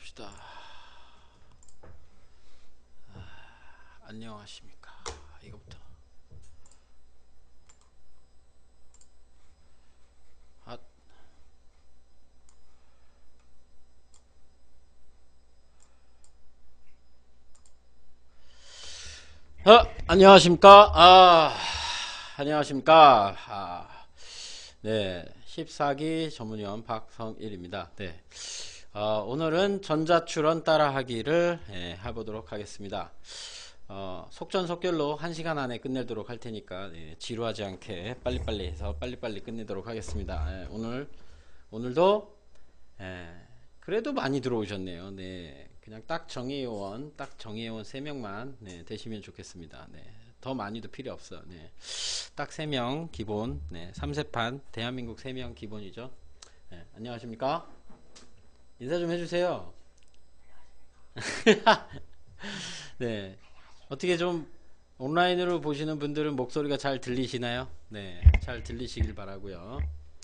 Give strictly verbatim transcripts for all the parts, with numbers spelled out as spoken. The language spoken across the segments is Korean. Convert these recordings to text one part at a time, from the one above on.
봅시다. 아, 안녕하십니까. 이거부터. 아, 어, 안녕하십니까. 아, 안녕하십니까. 아, 네, 십사 기 전문위원 박성일입니다. 네, 어, 오늘은 전자출원 따라하기를 예, 해보도록 하겠습니다. 어, 속전속결로 한 시간 안에 끝내도록 할 테니까 예, 지루하지 않게 빨리빨리 해서 빨리빨리 끝내도록 하겠습니다. 예, 오늘 오늘도 예, 그래도 많이 들어오셨네요. 네, 그냥 딱 정의요원 딱 정의요원 세 명만 네, 되시면 좋겠습니다. 네, 더 많이도 필요 없어요. 네, 딱 세 명 기본. 네, 삼 세판 대한민국 세 명 기본이죠. 네, 안녕하십니까? 인사 좀 해주세요. 네, 어떻게 좀 온라인으로 보시는 분들은 목소리가 잘 들리시나요? 네, 잘 들리시길 바라고요.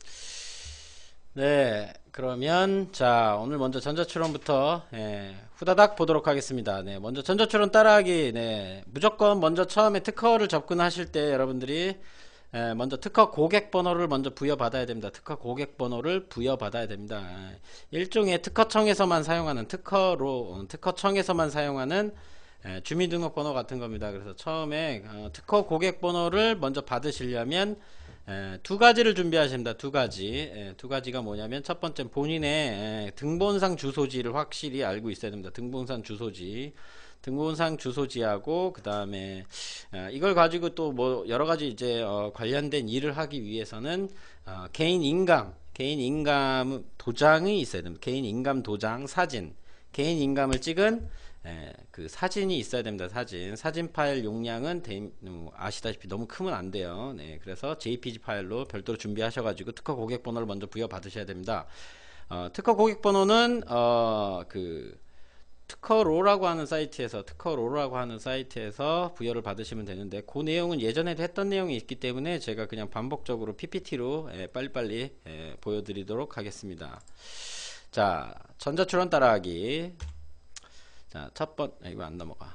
네, 그러면 자 오늘 먼저 전자출원부터 예, 후다닥 보도록 하겠습니다. 네, 먼저 전자출원 따라하기. 네, 무조건 먼저 처음에 특허를 접근하실 때 여러분들이 예, 먼저 특허 고객번호를 먼저 부여받아야 됩니다. 특허 고객번호를 부여받아야 됩니다. 예, 일종의 특허청에서만 사용하는 특허로 어, 특허청에서만 사용하는 예, 주민등록번호 같은 겁니다. 그래서 처음에 어, 특허 고객번호를 먼저 받으시려면 에, 두 가지를 준비하십니다. 두 가지. 에, 두 가지가 뭐냐면 첫 번째 본인의 에, 등본상 주소지를 확실히 알고 있어야 됩니다. 등본상 주소지. 등본상 주소지하고 그 다음에 이걸 가지고 또 뭐 여러 가지 이제 어, 관련된 일을 하기 위해서는 어, 개인 인감, 개인 인감 도장이 있어야 됩니다. 개인 인감 도장 사진, 개인 인감을 찍은 예, 그 사진이 있어야 됩니다. 사진 사진 파일 용량은 대, 음, 아시다시피 너무 크면 안 돼요. 네, 그래서 제이피지 파일로 별도로 준비하셔가지고 특허 고객번호를 먼저 부여 받으셔야 됩니다. 어, 특허 고객번호는 어, 그 특허로라고 하는 사이트에서 특허로라고 하는 사이트에서 부여를 받으시면 되는데 그 내용은 예전에도 했던 내용이 있기 때문에 제가 그냥 반복적으로 피피티로 예, 빨리빨리 예, 보여드리도록 하겠습니다. 자, 전자출원 따라하기. 자, 첫 번, 아, 이거 안 넘어가.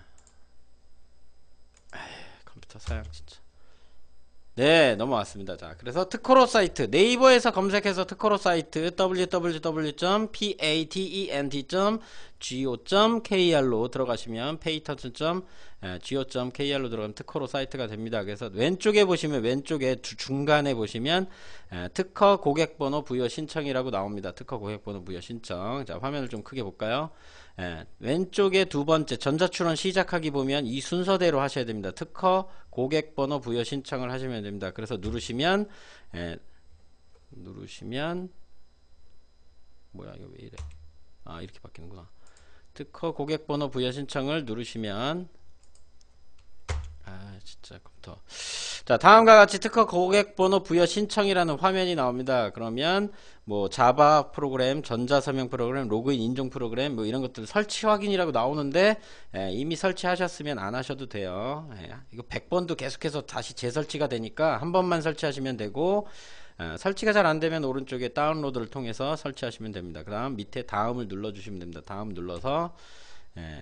에이, 컴퓨터 사양 진짜. 네, 넘어왔습니다. 자, 그래서 특허로 사이트, 네이버에서 검색해서 특허로 사이트 더블유 더블유 더블유 점 파tent 점 go 점 kr로 들어가시면 patent 점 go 점 kr로 들어가면 특허로 사이트가 됩니다. 그래서 왼쪽에 보시면 왼쪽에 주, 중간에 보시면 에, 특허 고객번호 부여 신청이라고 나옵니다. 특허 고객번호 부여 신청. 자, 화면을 좀 크게 볼까요? 예, 왼쪽에 두 번째 전자출원 시작하기 보면 이 순서대로 하셔야 됩니다. 특허 고객번호 부여 신청을 하시면 됩니다. 그래서 누르시면 예, 누르시면 뭐야 이거 왜 이래? 아, 이렇게 바뀌는구나. 특허 고객번호 부여 신청을 누르시면 아, 진짜 컴퓨터. 자, 다음과 같이 특허 고객번호 부여 신청이라는 화면이 나옵니다. 그러면 뭐 자바 프로그램, 전자서명 프로그램, 로그인 인증 프로그램 뭐 이런 것들 설치 확인이라고 나오는데 예, 이미 설치하셨으면 안 하셔도 돼요. 예, 이거 백 번도 계속해서 다시 재설치가 되니까 한 번만 설치하시면 되고 예, 설치가 잘 안되면 오른쪽에 다운로드를 통해서 설치하시면 됩니다. 그 다음 밑에 다음을 눌러주시면 됩니다. 다음 눌러서 예,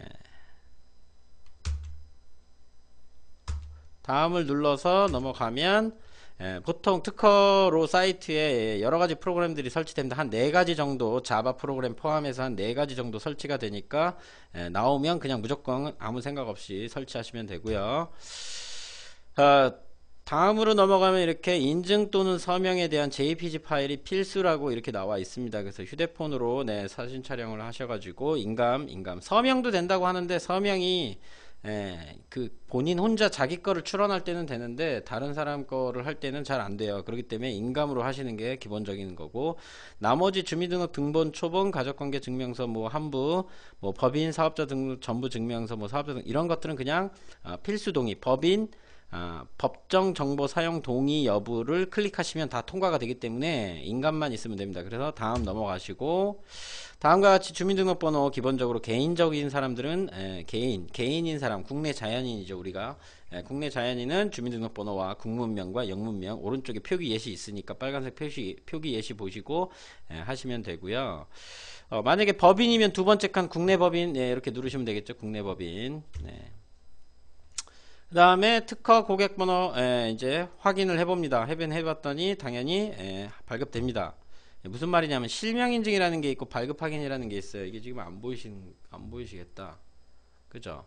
다음을 눌러서 넘어가면 예, 보통 특허로 사이트에 여러가지 프로그램들이 설치됩니다. 한 네 가지 정도 자바 프로그램 포함해서 한 네 가지 정도 설치가 되니까 예, 나오면 그냥 무조건 아무 생각 없이 설치하시면 되고요. 어, 다음으로 넘어가면 이렇게 인증 또는 서명에 대한 제이피지 파일이 필수라고 이렇게 나와 있습니다. 그래서 휴대폰으로 네, 사진 촬영을 하셔가지고 인감, 인감 서명도 된다고 하는데 서명이 예, 그 본인 혼자 자기 거를 출원할 때는 되는데 다른 사람 거를 할 때는 잘 안 돼요. 그렇기 때문에 인감으로 하시는 게 기본적인 거고 나머지 주민등록 등본 초본 가족관계 증명서 뭐 한부 뭐 법인 사업자 등록 전부 증명서 뭐 사업자 등 이런 것들은 그냥 어, 필수 동의 법인 아, 법정 정보 사용 동의 여부를 클릭하시면 다 통과가 되기 때문에 인감만 있으면 됩니다. 그래서 다음 넘어가시고, 다음과 같이 주민등록번호 기본적으로 개인적인 사람들은 에, 개인, 개인인 사람, 국내 자연인이죠. 우리가 에, 국내 자연인은 주민등록번호와 국문명과 영문명 오른쪽에 표기 예시 있으니까 빨간색 표시, 표기 예시 보시고 에, 하시면 되고요. 어, 만약에 법인이면 두 번째 칸 국내 법인 예, 이렇게 누르시면 되겠죠. 국내 법인. 네. 그 다음에 특허 고객번호 에, 이제 확인을 해봅니다. 해변 해봤더니 당연히 에, 발급됩니다. 무슨 말이냐면 실명인증이라는 게 있고 발급 확인이라는 게 있어요. 이게 지금 안 보이신 안 보이시겠다. 그죠?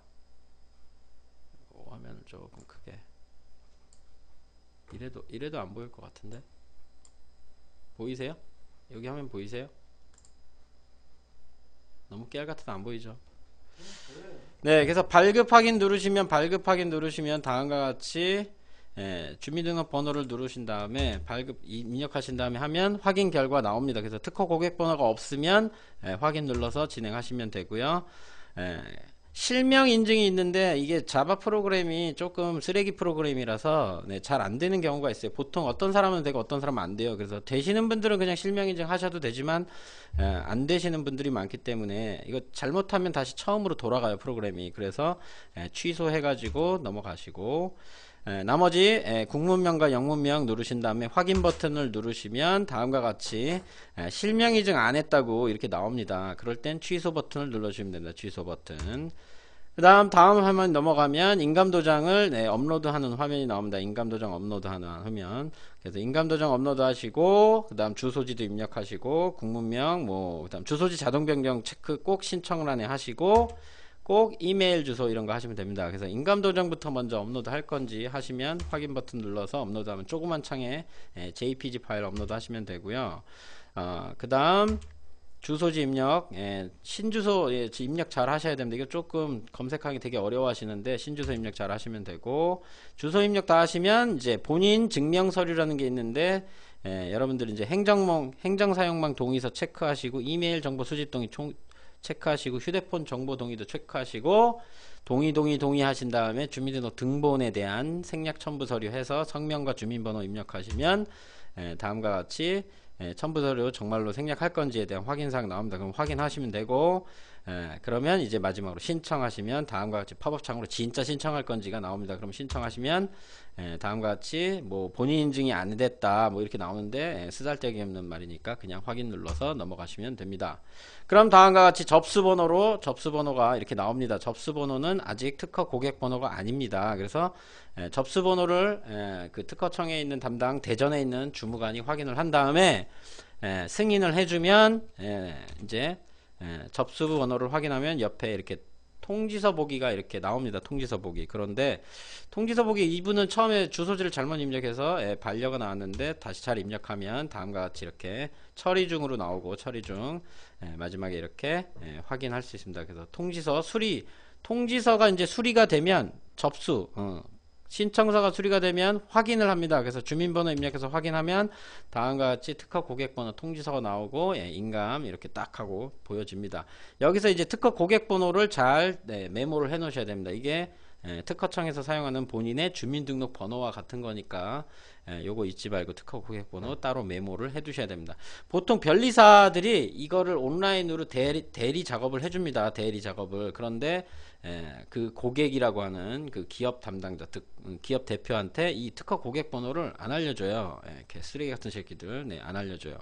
화면을 조금 크게. 이래도 이래도 안 보일 것 같은데. 보이세요? 여기 화면 보이세요? 너무 깨알 같아서 안 보이죠? 네, 그래서 발급 확인 누르시면 발급 확인 누르시면 다음과 같이 예, 주민등록번호를 누르신 다음에 발급 입력하신 다음에 하면 확인 결과 나옵니다. 그래서 특허 고객번호가 없으면 예, 확인 눌러서 진행하시면 되고요. 예, 실명 인증이 있는데 이게 자바 프로그램이 조금 쓰레기 프로그램이라서 네, 잘 안 되는 경우가 있어요. 보통 어떤 사람은 되고 어떤 사람은 안 돼요. 그래서 되시는 분들은 그냥 실명 인증 하셔도 되지만 예, 안 되시는 분들이 많기 때문에 이거 잘못하면 다시 처음으로 돌아가요, 프로그램이. 그래서 예, 취소해 가지고 넘어가시고 에, 나머지 에, 국문명과 영문명 누르신 다음에 확인 버튼을 누르시면 다음과 같이 에, 실명인증 안 했다고 이렇게 나옵니다. 그럴 땐 취소 버튼을 눌러주시면 됩니다. 취소 버튼. 그 다음 다음 화면 넘어가면 인감도장을 네, 업로드하는 화면이 나옵니다. 인감도장 업로드하는 화면. 그래서 인감도장 업로드 하시고 그 다음 주소지도 입력하시고 국문명 뭐 그 다음 주소지 자동 변경 체크 꼭 신청란에 하시고 꼭 이메일 주소 이런 거 하시면 됩니다. 그래서 인감도장부터 먼저 업로드 할 건지 하시면 확인 버튼 눌러서 업로드하면 조그만 창에 제이피지 파일 업로드 하시면 되고요. 어, 그 다음 주소지 입력 예, 신주소 예, 입력 잘 하셔야 됩니다. 이거 조금 검색하기 되게 어려워 하시는데 신주소 입력 잘 하시면 되고 주소 입력 다 하시면 이제 본인 증명 서류라는 게 있는데 예, 여러분들 이제 행정망 행정사용망 동의서 체크하시고 이메일 정보 수집 동의 총 체크하시고 휴대폰 정보 동의도 체크하시고 동의 동의 동의 하신 다음에 주민등록 등본에 대한 생략 첨부 서류 해서 성명과 주민번호 입력하시면 에, 다음과 같이 에, 첨부 서류 정말로 생략할 건지에 대한 확인사항 나옵니다. 그럼 확인하시면 되고 에, 그러면 이제 마지막으로 신청하시면 다음과 같이 팝업 창으로 진짜 신청할 건지가 나옵니다. 그럼 신청하시면 에, 다음과 같이 뭐 본인 인증이 안 됐다 뭐 이렇게 나오는데 에, 쓰잘데기 없는 말이니까 그냥 확인 눌러서 넘어가시면 됩니다. 그럼 다음과 같이 접수번호로 접수번호가 이렇게 나옵니다. 접수번호는 아직 특허 고객번호가 아닙니다. 그래서 에, 접수번호를 에, 그 특허청에 있는 담당 대전에 있는 주무관이 확인을 한 다음에 에, 승인을 해주면 에, 이제 에, 접수번호를 확인하면 옆에 이렇게 통지서 보기가 이렇게 나옵니다. 통지서 보기. 그런데 통지서 보기 이분은 처음에 주소지를 잘못 입력해서 예, 반려가 나왔는데 다시 잘 입력하면 다음과 같이 이렇게 처리 중으로 나오고 처리 중 예, 마지막에 이렇게 예, 확인할 수 있습니다. 그래서 통지서 수리 통지서가 이제 수리가 되면 접수 어, 신청서가 수리가 되면 확인을 합니다. 그래서 주민번호 입력해서 확인하면 다음과 같이 특허 고객번호 통지서가 나오고 예, 인감 이렇게 딱 하고 보여집니다. 여기서 이제 특허 고객번호를 잘 네, 메모를 해 놓으셔야 됩니다. 이게 예, 특허청에서 사용하는 본인의 주민등록 번호와 같은 거니까 예, 요거 잊지 말고 특허 고객번호 따로 메모를 해 두셔야 됩니다. 보통 변리사들이 이거를 온라인으로 대리, 대리 작업을 해줍니다. 대리 작업을. 그런데 예, 그 고객이라고 하는 그 기업 담당자, 득, 기업 대표한테 이 특허 고객 번호를 안 알려줘요. 예, 개 쓰레기 같은 새끼들, 네, 안 알려줘요.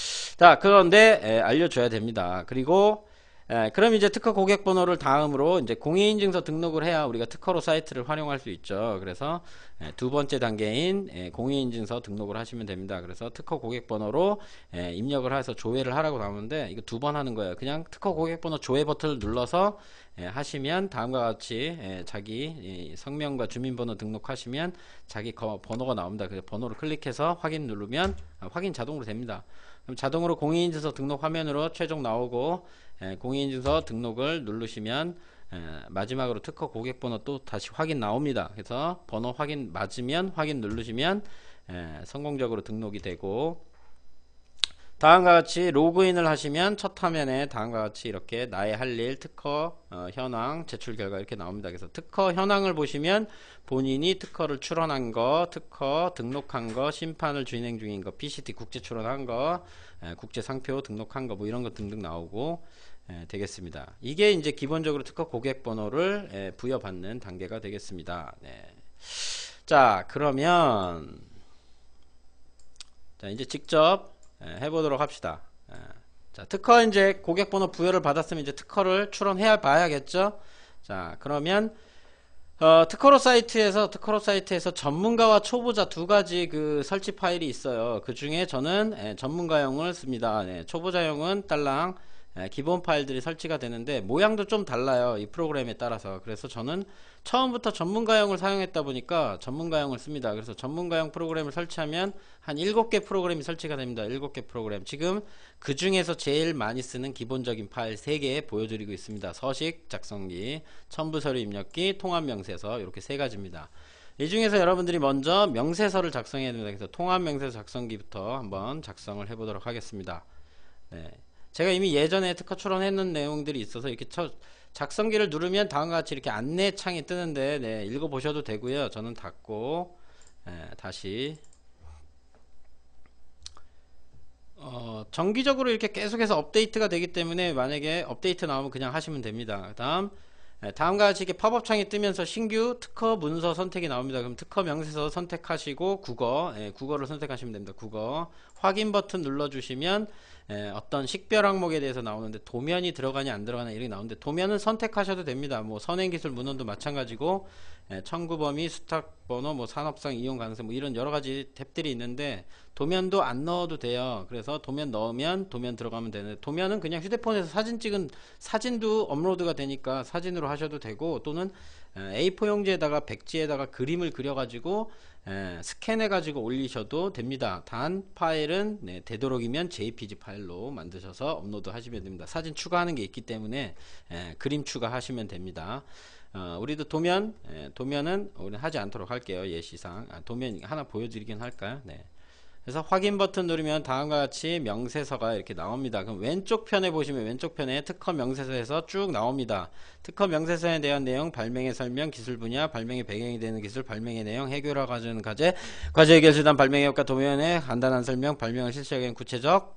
자, 그런데 예, 알려줘야 됩니다. 그리고 예, 그럼 이제 특허 고객 번호를 다음으로 이제 공인인증서 등록을 해야 우리가 특허로 사이트를 활용할 수 있죠. 그래서 예, 두 번째 단계인 예, 공인인증서 등록을 하시면 됩니다. 그래서 특허 고객 번호로 예, 입력을 해서 조회를 하라고 나오는데 이거 두 번 하는 거예요. 그냥 특허 고객 번호 조회 버튼을 눌러서 예, 하시면 다음과 같이 예, 자기 성명과 주민번호 등록하시면 자기 거, 번호가 나옵니다. 그래서 번호를 클릭해서 확인 누르면 아, 확인 자동으로 됩니다. 그럼 자동으로 공인인증서 등록 화면으로 최종 나오고 예, 공인인증서 등록을 누르시면 예, 마지막으로 특허 고객번호 또 다시 확인 나옵니다. 그래서 번호 확인 맞으면 확인 누르시면 예, 성공적으로 등록이 되고 다음과 같이 로그인을 하시면 첫 화면에 다음과 같이 이렇게 나의 할 일, 특허, 어, 현황, 제출 결과 이렇게 나옵니다. 그래서 특허 현황을 보시면 본인이 특허를 출원한 거, 특허 등록한 거, 심판을 진행 중인 거, 피씨티 국제 출원한 거, 에, 국제 상표 등록한 거 뭐 이런 거 등등 나오고 에, 되겠습니다. 이게 이제 기본적으로 특허 고객 번호를 에, 부여받는 단계가 되겠습니다. 네. 자, 그러면 자, 이제 직접 해보도록 합시다. 자, 특허 이제 고객번호 부여를 받았으면 이제 특허를 출원해야 봐야겠죠. 자, 그러면 어, 특허로 사이트에서 특허로 사이트에서 전문가와 초보자 두 가지 그 설치 파일이 있어요. 그 중에 저는 예, 전문가용을 씁니다. 네, 초보자용은 딸랑 예, 기본 파일들이 설치가 되는데 모양도 좀 달라요. 이 프로그램에 따라서. 그래서 저는 처음부터 전문가용을 사용했다 보니까 전문가용을 씁니다. 그래서 전문가용 프로그램을 설치하면 한 일곱 개 프로그램이 설치가 됩니다. 일곱 개 프로그램. 지금 그 중에서 제일 많이 쓰는 기본적인 파일 세 개 보여드리고 있습니다. 서식, 작성기, 첨부서류 입력기, 통합명세서 이렇게 세 가지입니다. 이 중에서 여러분들이 먼저 명세서를 작성해야 됩니다. 그래서 통합명세서 작성기부터 한번 작성을 해보도록 하겠습니다. 네. 제가 이미 예전에 특허 출원했는 내용들이 있어서 이렇게 쳐, 작성기를 누르면 다음과 같이 이렇게 안내 창이 뜨는데 네, 읽어보셔도 되고요. 저는 닫고 네, 다시 어, 정기적으로 이렇게 계속해서 업데이트가 되기 때문에 만약에 업데이트 나오면 그냥 하시면 됩니다. 그 다음 네, 다음과 같이 이렇게 팝업 창이 뜨면서 신규 특허 문서 선택이 나옵니다. 그럼 특허 명세서 선택하시고 국어, 예, 국어를 선택하시면 됩니다. 국어 확인 버튼 눌러주시면 예, 어떤 식별 항목에 대해서 나오는데 도면이 들어가냐 안 들어가냐 이렇게 나오는데 도면은 선택하셔도 됩니다. 뭐 선행기술 문헌도 마찬가지고 예, 청구 범위, 수탁 번호, 뭐 산업상 이용 가능성 뭐 이런 여러 가지 탭들이 있는데 도면도 안 넣어도 돼요. 그래서 도면 넣으면 도면 들어가면 되는데 도면은 그냥 휴대폰에서 사진 찍은 사진도 업로드가 되니까 사진으로 하셔도 되고 또는 에이포 용지에다가 백지에다가 그림을 그려가지고 에, 스캔해가지고 올리셔도 됩니다. 단 파일은 네, 되도록이면 제이피지 파일로 만드셔서 업로드 하시면 됩니다. 사진 추가하는 게 있기 때문에 에, 그림 추가하시면 됩니다. 어, 우리도 도면 에, 도면은 우리는 하지 않도록 할게요. 예시상 아, 도면 하나 보여드리긴 할까요? 네. 그래서 확인 버튼 누르면 다음과 같이 명세서가 이렇게 나옵니다. 그럼 왼쪽 편에 보시면 왼쪽 편에 특허 명세서에서 쭉 나옵니다. 특허 명세서에 대한 내용, 발명의 설명, 기술 분야, 발명의 배경이 되는 기술, 발명의 내용, 해결하 가져오는 과제, 과제 해결 수단, 발명의 효과, 도면의 간단한 설명, 발명을 실시하기 위한 구체적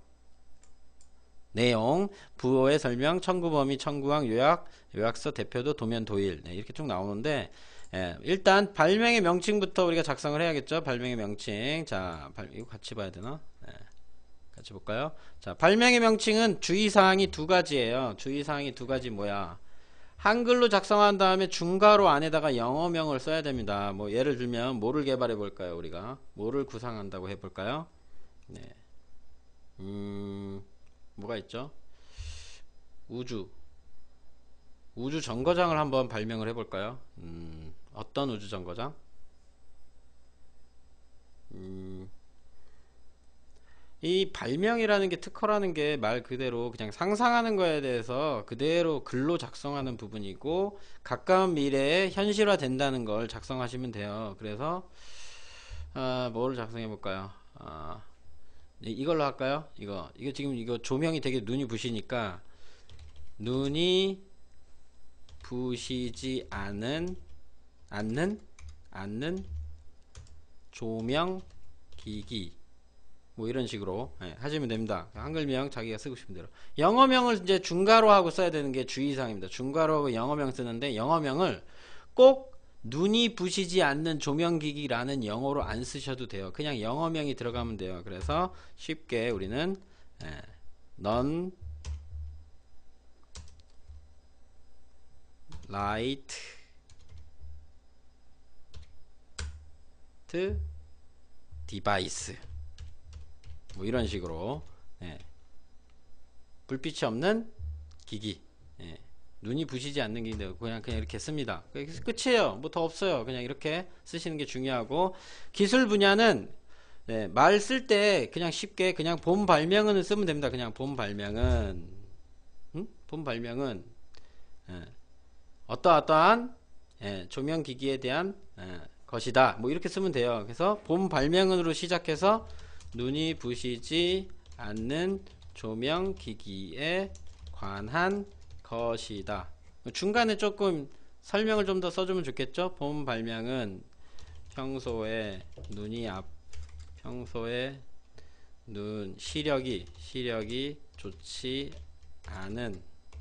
내용, 부호의 설명, 청구 범위, 청구항, 요약, 요약서, 대표도, 도면, 도일 네, 이렇게 쭉 나오는데 예, 일단 발명의 명칭부터 우리가 작성을 해야겠죠. 발명의 명칭. 자, 발, 이거 같이 봐야 되나? 예, 같이 볼까요? 자, 발명의 명칭은 주의사항이 두 가지예요. 주의사항이 두 가지 뭐야? 한글로 작성한 다음에 중괄호 안에다가 영어명을 써야 됩니다. 뭐 예를 들면 뭐를 개발해 볼까요? 우리가 뭐를 구상한다고 해 볼까요? 네, 음, 뭐가 있죠? 우주. 우주 정거장을 한번 발명을 해 볼까요? 음. 어떤 우주정거장? 음, 이 발명이라는 게 특허라는 게 말 그대로 그냥 상상하는 거에 대해서 그대로 글로 작성하는 부분이고 가까운 미래에 현실화 된다는 걸 작성하시면 돼요. 그래서 아, 뭐를 작성해 볼까요? 아, 이걸로 할까요? 이거 이거 지금 이거 조명이 되게 눈이 부시니까 눈이 부시지 않은 않는 않는 조명 기기 뭐 이런 식으로 예, 하시면 됩니다. 한글명 자기가 쓰고 싶은 대로. 영어명을 이제 중괄호 하고 써야 되는 게 주의사항입니다. 중괄호하고 영어명 쓰는데 영어명을 꼭 눈이 부시지 않는 조명기기라는 영어로 안 쓰셔도 돼요. 그냥 영어명이 들어가면 돼요. 그래서 쉽게 우리는 예, non light 디바이스 뭐 이런 식으로 예. 불빛이 없는 기기 예. 눈이 부시지 않는 기기인데 그냥 그냥 이렇게 씁니다. 끝이에요. 뭐 더 없어요. 그냥 이렇게 쓰시는 게 중요하고 기술 분야는 예. 말 쓸 때 그냥 쉽게 그냥 본 발명은 쓰면 됩니다. 그냥 본 발명은 음? 본 발명은 예. 어떠어떠한 예. 조명기기에 대한 예. 것이다. 뭐 이렇게 쓰면 돼요. 그래서 본 발명으로 시작해서 눈이 부시지 않는 조명기기에 관한 것이다. 중간에 조금 설명을 좀 더 써주면 좋겠죠? 본 발명은 평소에 눈이 앞 평소에 눈 시력이 시력이 좋지 않은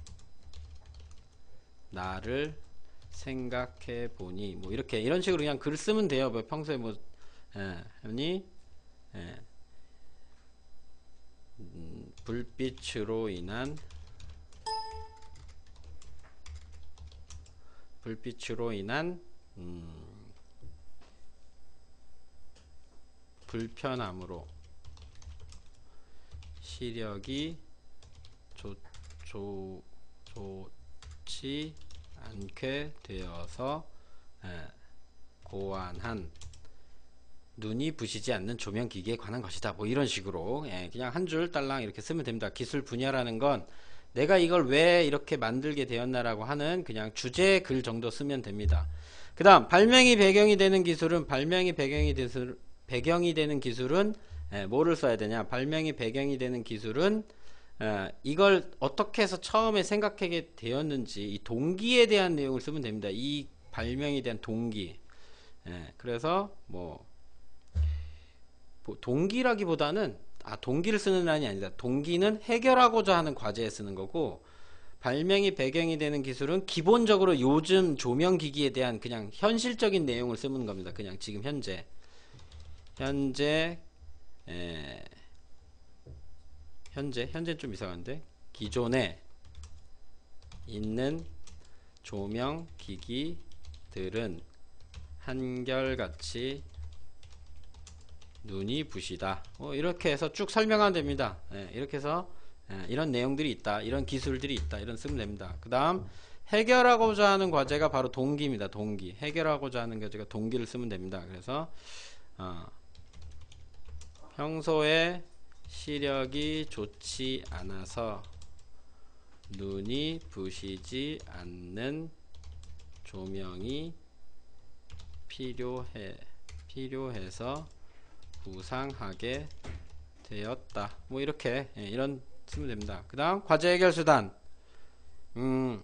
나를 생각해 보니 뭐 이렇게 이런 식으로 그냥 글 쓰면 돼요. 뭐 평소에 뭐 예, 아니 예, 음, 불빛으로 인한 불빛으로 인한 음, 불편함으로 시력이 좋, 좋, 좋지 않게 되어서 에, 고안한 눈이 부시지 않는 조명기기에 관한 것이다. 뭐 이런 식으로 예, 그냥 한 줄 딸랑 이렇게 쓰면 됩니다. 기술 분야라는 건 내가 이걸 왜 이렇게 만들게 되었나라고 하는 그냥 주제 글 정도 쓰면 됩니다. 그 다음 발명이 배경이 되는 기술은 발명이 배경이 되는 배경이 되는 기술은 예, 뭐를 써야 되냐? 발명이 배경이 되는 기술은 예, 이걸 어떻게 해서 처음에 생각하게 되었는지 이 동기에 대한 내용을 쓰면 됩니다. 이 발명에 대한 동기. 예, 그래서 뭐, 뭐 동기라기보다는 아 동기를 쓰는 란이 아니다. 동기는 해결하고자 하는 과제에 쓰는 거고 발명이 배경이 되는 기술은 기본적으로 요즘 조명기기에 대한 그냥 현실적인 내용을 쓰는 겁니다. 그냥 지금 현재 현재 에, 현재 현재 좀 이상한데 기존에 있는 조명 기기들은 한결같이 눈이 부시다. 어, 이렇게 해서 쭉 설명하면 됩니다. 예, 이렇게 해서 예, 이런 내용들이 있다, 이런 기술들이 있다, 이런 쓰면 됩니다. 그 다음 해결하고자 하는 과제가 바로 동기입니다. 동기. 해결하고자 하는 과제가 동기를 쓰면 됩니다. 그래서 어, 평소에 시력이 좋지 않아서 눈이 부시지 않는 조명이 필요해 필요해서 구상하게 되었다. 뭐 이렇게 예, 이런 쓰면 됩니다. 그 다음 과제 해결 수단 음,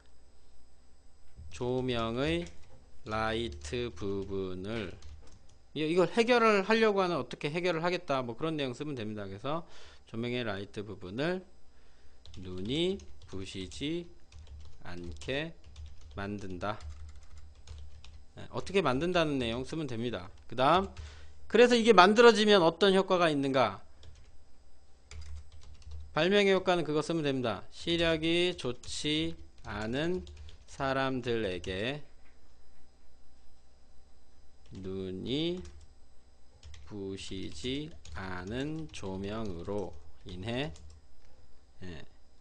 조명의 라이트 부분을 이걸 해결을 하려고 하는 어떻게 해결을 하겠다 뭐 그런 내용 쓰면 됩니다. 그래서 조명의 라이트 부분을 눈이 부시지 않게 만든다. 네, 어떻게 만든다는 내용 쓰면 됩니다. 그 다음 그래서 이게 만들어지면 어떤 효과가 있는가? 발명의 효과는 그거 쓰면 됩니다. 시력이 좋지 않은 사람들에게 눈이 부시지 않은 조명으로 인해 예,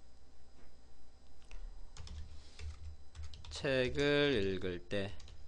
책을 읽을 때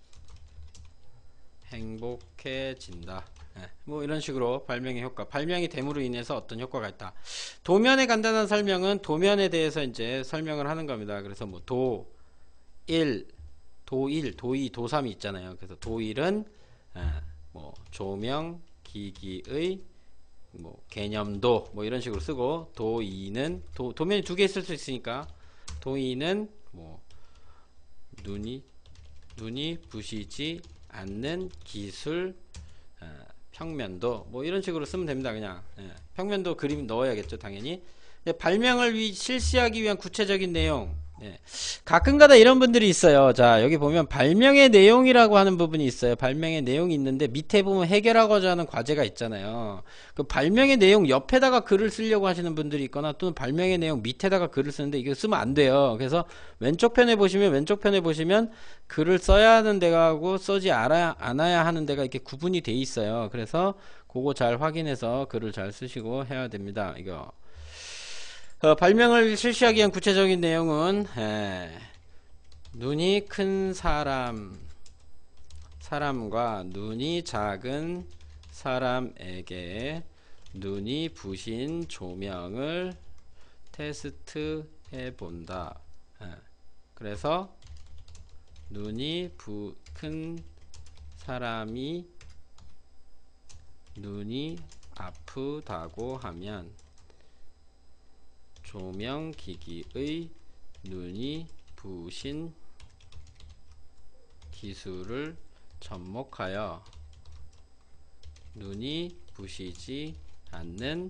행복해진다. 예, 뭐 이런 식으로 발명의 효과, 발명이 됨으로 인해서 어떤 효과가 있다. 도면의 간단한 설명은 도면에 대해서 이제 설명을 하는 겁니다. 그래서 뭐 도, 일, 도일, 도이, 도삼이 있잖아요. 그래서 도일은 예, 뭐 조명 기기의 뭐 개념도 뭐 이런 식으로 쓰고 도이는 도, 도면이 두 개 있을 수 있으니까 도이는 뭐 눈이 눈이 부시지 않는 기술 어, 평면도 뭐 이런 식으로 쓰면 됩니다. 그냥 예, 평면도 그림 넣어야겠죠 당연히. 예, 발명을 위, 실시하기 위한 구체적인 내용 예, 가끔가다 이런 분들이 있어요. 자 여기 보면 발명의 내용이라고 하는 부분이 있어요. 발명의 내용이 있는데 밑에 보면 해결하고자 하는 과제가 있잖아요. 그 발명의 내용 옆에다가 글을 쓰려고 하시는 분들이 있거나 또는 발명의 내용 밑에다가 글을 쓰는데 이거 쓰면 안 돼요. 그래서 왼쪽 편에 보시면 왼쪽 편에 보시면 글을 써야 하는 데가 하고 쓰지 않아야, 않아야 하는 데가 이렇게 구분이 돼 있어요. 그래서 그거 잘 확인해서 글을 잘 쓰시고 해야 됩니다. 이거 어, 발명을 실시하기 위한 구체적인 내용은 에, 눈이 큰 사람 사람과 눈이 작은 사람에게 눈이 부신 조명을 테스트해 본다. 에, 그래서 눈이 부, 큰 사람이 눈이 아프다고 하면 조명기기의 눈이 부신 기술을 접목하여 눈이 부시지 않는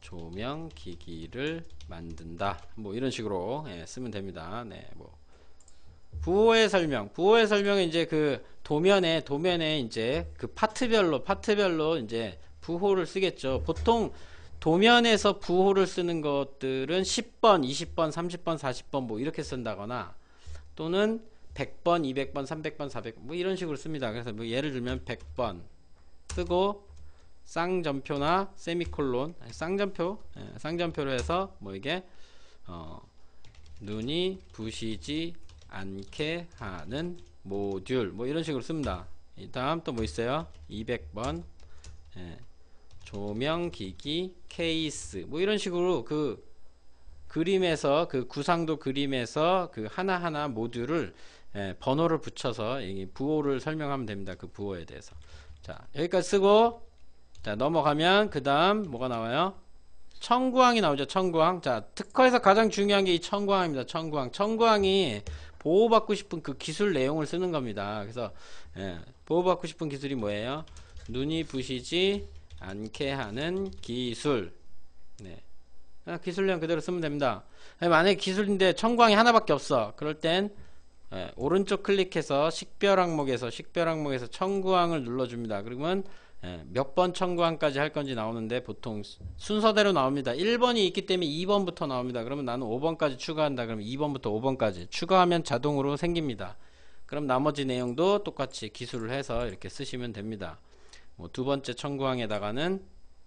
조명기기를 만든다. 뭐 이런 식으로 예, 쓰면 됩니다. 네, 뭐 부호의 설명, 부호의 설명은 이제 그 도면에 도면에 이제 그 파트별로 파트별로 이제 부호를 쓰겠죠. 보통 도면에서 부호를 쓰는 것들은 십 번, 이십 번, 삼십 번, 사십 번 뭐 이렇게 쓴다거나 또는 백 번, 이백 번, 삼백 번, 사백 번 뭐 이런 식으로 씁니다. 그래서 뭐 예를 들면 백 번 쓰고 쌍점표나 세미콜론, 쌍점표, 예, 쌍점표로 해서 뭐 이게 어, 눈이 부시지 않게 하는 모듈 뭐 이런 식으로 씁니다. 다음 또 뭐 있어요? 이백 번 예, 조명기기 케이스 뭐 이런 식으로 그 그림에서 그 구상도 그림에서 그 하나하나 모듈을 예, 번호를 붙여서 이 부호를 설명하면 됩니다. 그 부호에 대해서. 자, 여기까지 쓰고 자, 넘어가면 그 다음 뭐가 나와요? 청구항이 나오죠. 청구항. 자, 특허에서 가장 중요한 게 이 청구항입니다. 청구항. 청구항이 보호받고 싶은 그 기술 내용을 쓰는 겁니다. 그래서 예, 보호받고 싶은 기술이 뭐예요? 눈이 부시지 않게 하는 기술. 네. 기술 내용 그대로 쓰면 됩니다. 만약에 기술인데 청구항이 하나밖에 없어. 그럴 땐 예, 오른쪽 클릭해서 식별 항목에서 식별 항목에서 청구항을 눌러줍니다. 그러면 예, 몇 번 청구항까지 할 건지 나오는데 보통 순서대로 나옵니다. 일 번이 있기 때문에 이 번부터 나옵니다. 그러면 나는 오 번까지 추가한다. 그러면 이 번부터 오 번까지 추가하면 자동으로 생깁니다. 그럼 나머지 내용도 똑같이 기술을 해서 이렇게 쓰시면 됩니다. 뭐 두 번째 청구항에다가는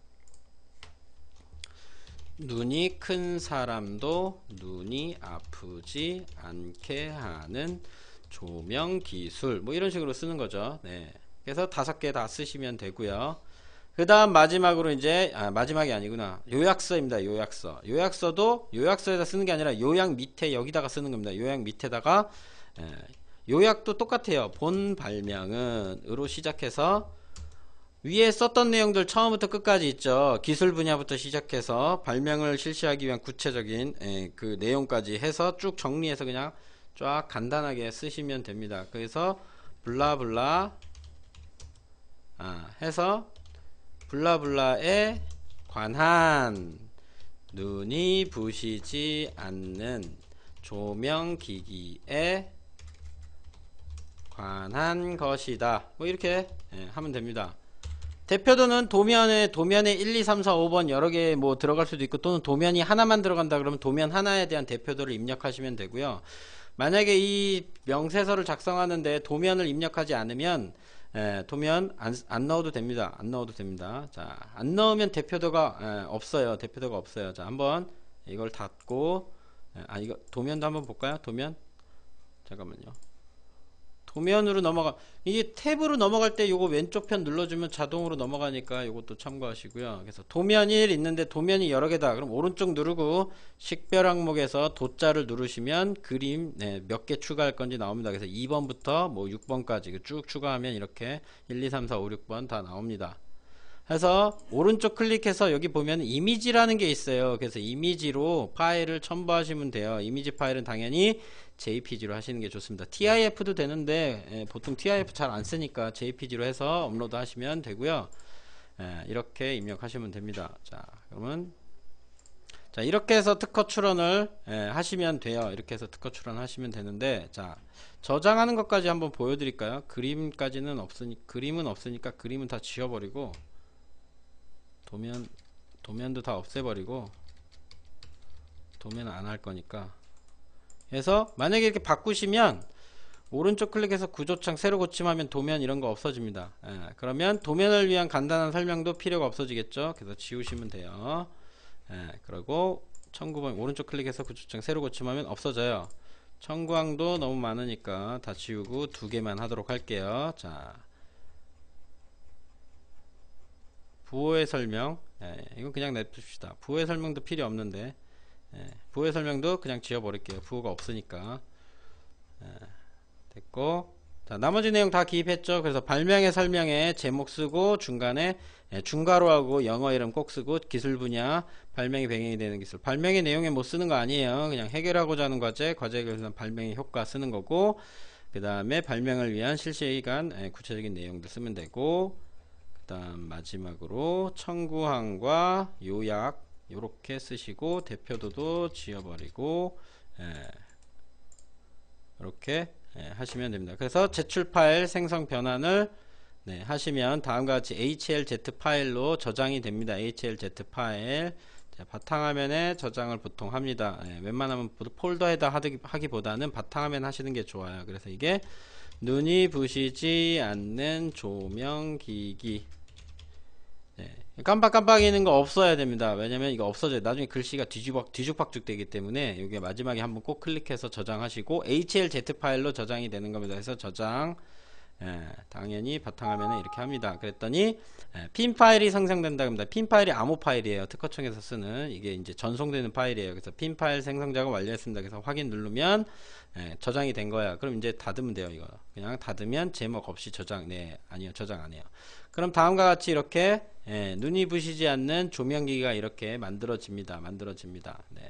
눈이 큰 사람도 눈이 아프지 않게 하는 조명 기술 뭐 이런 식으로 쓰는 거죠. 네. 그래서 다섯 개 다 쓰시면 되고요. 그 다음 마지막으로 이제 아 마지막이 아니구나. 요약서입니다. 요약서. 요약서도 요약서에다 쓰는 게 아니라 요약 밑에 여기다가 쓰는 겁니다. 요약 밑에다가 에, 요약도 똑같아요. 본 발명은 으로 시작해서 위에 썼던 내용들 처음부터 끝까지 있죠. 기술 분야부터 시작해서 발명을 실시하기 위한 구체적인 에, 그 내용까지 해서 쭉 정리해서 그냥 쫙 간단하게 쓰시면 됩니다. 그래서 블라블라 아, 해서 블라블라에 관한 눈이 부시지 않는 조명기기에 관한 것이다. 뭐 이렇게 예, 하면 됩니다. 대표도는 도면에 도면에 일, 이, 삼, 사, 오 번 여러 개 뭐 들어갈 수도 있고 또는 도면이 하나만 들어간다 그러면 도면 하나에 대한 대표도를 입력하시면 되고요. 만약에 이 명세서를 작성하는데 도면을 입력하지 않으면 예, 도면 안, 안 넣어도 됩니다. 안 넣어도 됩니다. 자, 안 넣으면 대표도가 예, 없어요. 대표도가 없어요. 자, 한번 이걸 닫고 예, 아 이거 도면도 한번 볼까요? 도면 잠깐만요. 도면으로 넘어가 이게 탭으로 넘어갈 때 요거 왼쪽 편 눌러주면 자동으로 넘어가니까 요것도 참고하시고요. 그래서 도면 일 있는데 도면이 여러 개다. 그럼 오른쪽 누르고 식별 항목에서 도자를 누르시면 그림 네, 몇 개 추가할 건지 나옵니다. 그래서 이 번부터 뭐 육 번까지 쭉 추가하면 이렇게 일, 이, 삼, 사, 오, 육 번 다 나옵니다. 그래서 오른쪽 클릭해서 여기 보면 이미지라는 게 있어요. 그래서 이미지로 파일을 첨부하시면 돼요. 이미지 파일은 당연히 제이피지로 하시는 게 좋습니다. 티아이에프도 되는데 예, 보통 티아이에프 잘 안 쓰니까 제이피지로 해서 업로드 하시면 되고요. 예, 이렇게 입력하시면 됩니다. 자, 그러면 자 이렇게 해서 특허 출원을 예, 하시면 돼요. 이렇게 해서 특허 출원 하시면 되는데 자 저장하는 것까지 한번 보여드릴까요? 그림까지는 없으니 그림은 없으니까 그림은 다 지워버리고 도면 도면도 다 없애버리고 도면 안 할 거니까. 그래서 만약에 이렇게 바꾸시면 오른쪽 클릭해서 구조창 새로 고침하면 도면 이런 거 없어집니다. 예, 그러면 도면을 위한 간단한 설명도 필요가 없어지겠죠. 그래서 지우시면 돼요. 예, 그리고 천구 번 오른쪽 클릭해서 구조창 새로 고침하면 없어져요. 청구항도 너무 많으니까 다 지우고 두 개만 하도록 할게요. 자, 부호의 설명 예, 이건 그냥 냅둡시다. 부호의 설명도 필요 없는데 예, 부호의 설명도 그냥 지워버릴게요. 부호가 없으니까 예, 됐고 자, 나머지 내용 다 기입했죠. 그래서 발명의 설명에 제목 쓰고 중간에 예, 중괄호하고 영어 이름 꼭 쓰고 기술 분야 발명의 배경이 되는 기술. 발명의 내용에 뭐 쓰는 거 아니에요. 그냥 해결하고자 하는 과제, 과제 해결한 발명의 효과 쓰는 거고, 그 다음에 발명을 위한 실시간 예, 구체적인 내용들 쓰면 되고, 그 다음 마지막으로 청구항과 요약 요렇게 쓰시고 대표도도 지워버리고 예, 이렇게 예, 하시면 됩니다. 그래서 제출 파일 생성 변환을 네, 하시면 다음과 같이 에이치엘지 파일로 저장이 됩니다. 에이치엘지 파일 자, 바탕화면에 저장을 보통 합니다. 예, 웬만하면 폴더에다 하기, 하기보다는 바탕화면 하시는 게 좋아요. 그래서 이게 눈이 부시지 않는 조명기기 네, 깜빡깜빡이는 거 없어야 됩니다. 왜냐면 이거 없어져요. 나중에 글씨가 뒤죽박, 뒤죽박죽 되기 때문에 이게 마지막에 한번 꼭 클릭해서 저장하시고 에이치엘지 파일로 저장이 되는 겁니다. 그래서 저장 예, 당연히 바탕화면에 이렇게 합니다. 그랬더니 예, 핀 파일이 생성된다 합니다. 핀 파일이 암호 파일이에요. 특허청에서 쓰는 이게 이제 전송되는 파일이에요. 그래서 핀 파일 생성 작업 완료했습니다. 그래서 확인 누르면 예, 저장이 된 거야. 그럼 이제 닫으면 돼요. 이거 그냥 닫으면 제목 없이 저장. 네, 아니요, 저장 안 해요. 그럼 다음과 같이 이렇게 예, 눈이 부시지 않는 조명기기가 이렇게 만들어집니다. 만들어집니다. 네.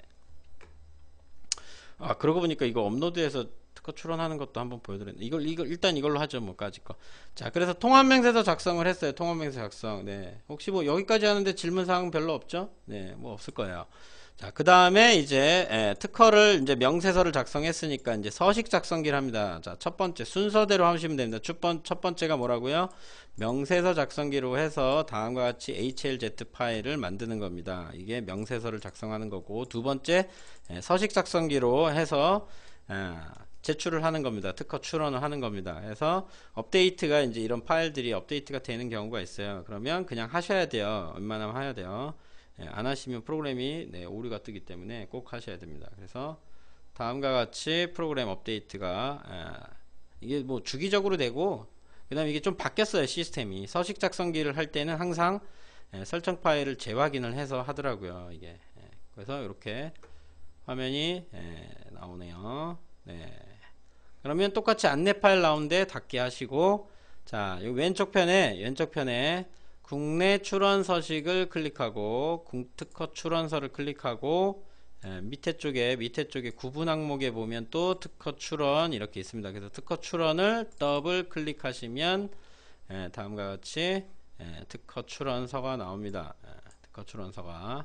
아, 그러고 보니까 이거 업로드해서 특허 출원하는 것도 한번 보여드렸는데 이걸 이걸 일단 이걸로 하죠. 뭐까지 거. 자, 그래서 통합명세서 작성을 했어요. 통합명세서 작성. 네. 혹시 뭐 여기까지 하는데 질문 사항 별로 없죠? 네, 뭐 없을 거예요. 자, 그 다음에 이제 예, 특허를 이제 명세서를 작성했으니까 이제 서식 작성기를 합니다. 자, 첫 번째 순서대로 하시면 됩니다. 첫, 번, 첫 번째가 뭐라고요? 명세서 작성기로 해서 다음과 같이 에이치엘지 파일을 만드는 겁니다. 이게 명세서를 작성하는 거고, 두 번째 예, 서식 작성기로 해서 예, 제출을 하는 겁니다. 특허 출원을 하는 겁니다. 그래서 업데이트가 이제 이런 파일들이 업데이트가 되는 경우가 있어요. 그러면 그냥 하셔야 돼요. 웬만하면 해야 돼요. 예, 안 하시면 프로그램이 네, 오류가 뜨기 때문에 꼭 하셔야 됩니다. 그래서 다음과 같이 프로그램 업데이트가 예, 이게 뭐 주기적으로 되고, 그 다음에 이게 좀 바뀌었어요. 시스템이 서식 작성기를 할 때는 항상 예, 설정 파일을 재확인을 해서 하더라고요. 이게 예, 그래서 이렇게 화면이 예, 나오네요. 네. 그러면 똑같이 안내 파일 나오는데 닫기 하시고, 자, 요 왼쪽 편에 왼쪽 편에 국내 출원 서식을 클릭하고 특허 출원서를 클릭하고 예, 밑에 쪽에 밑에 쪽에 구분 항목에 보면 또 특허 출원 이렇게 있습니다. 그래서 특허 출원을 더블 클릭하시면 예, 다음과 같이 예, 특허 출원서가 나옵니다. 예, 특허 출원서가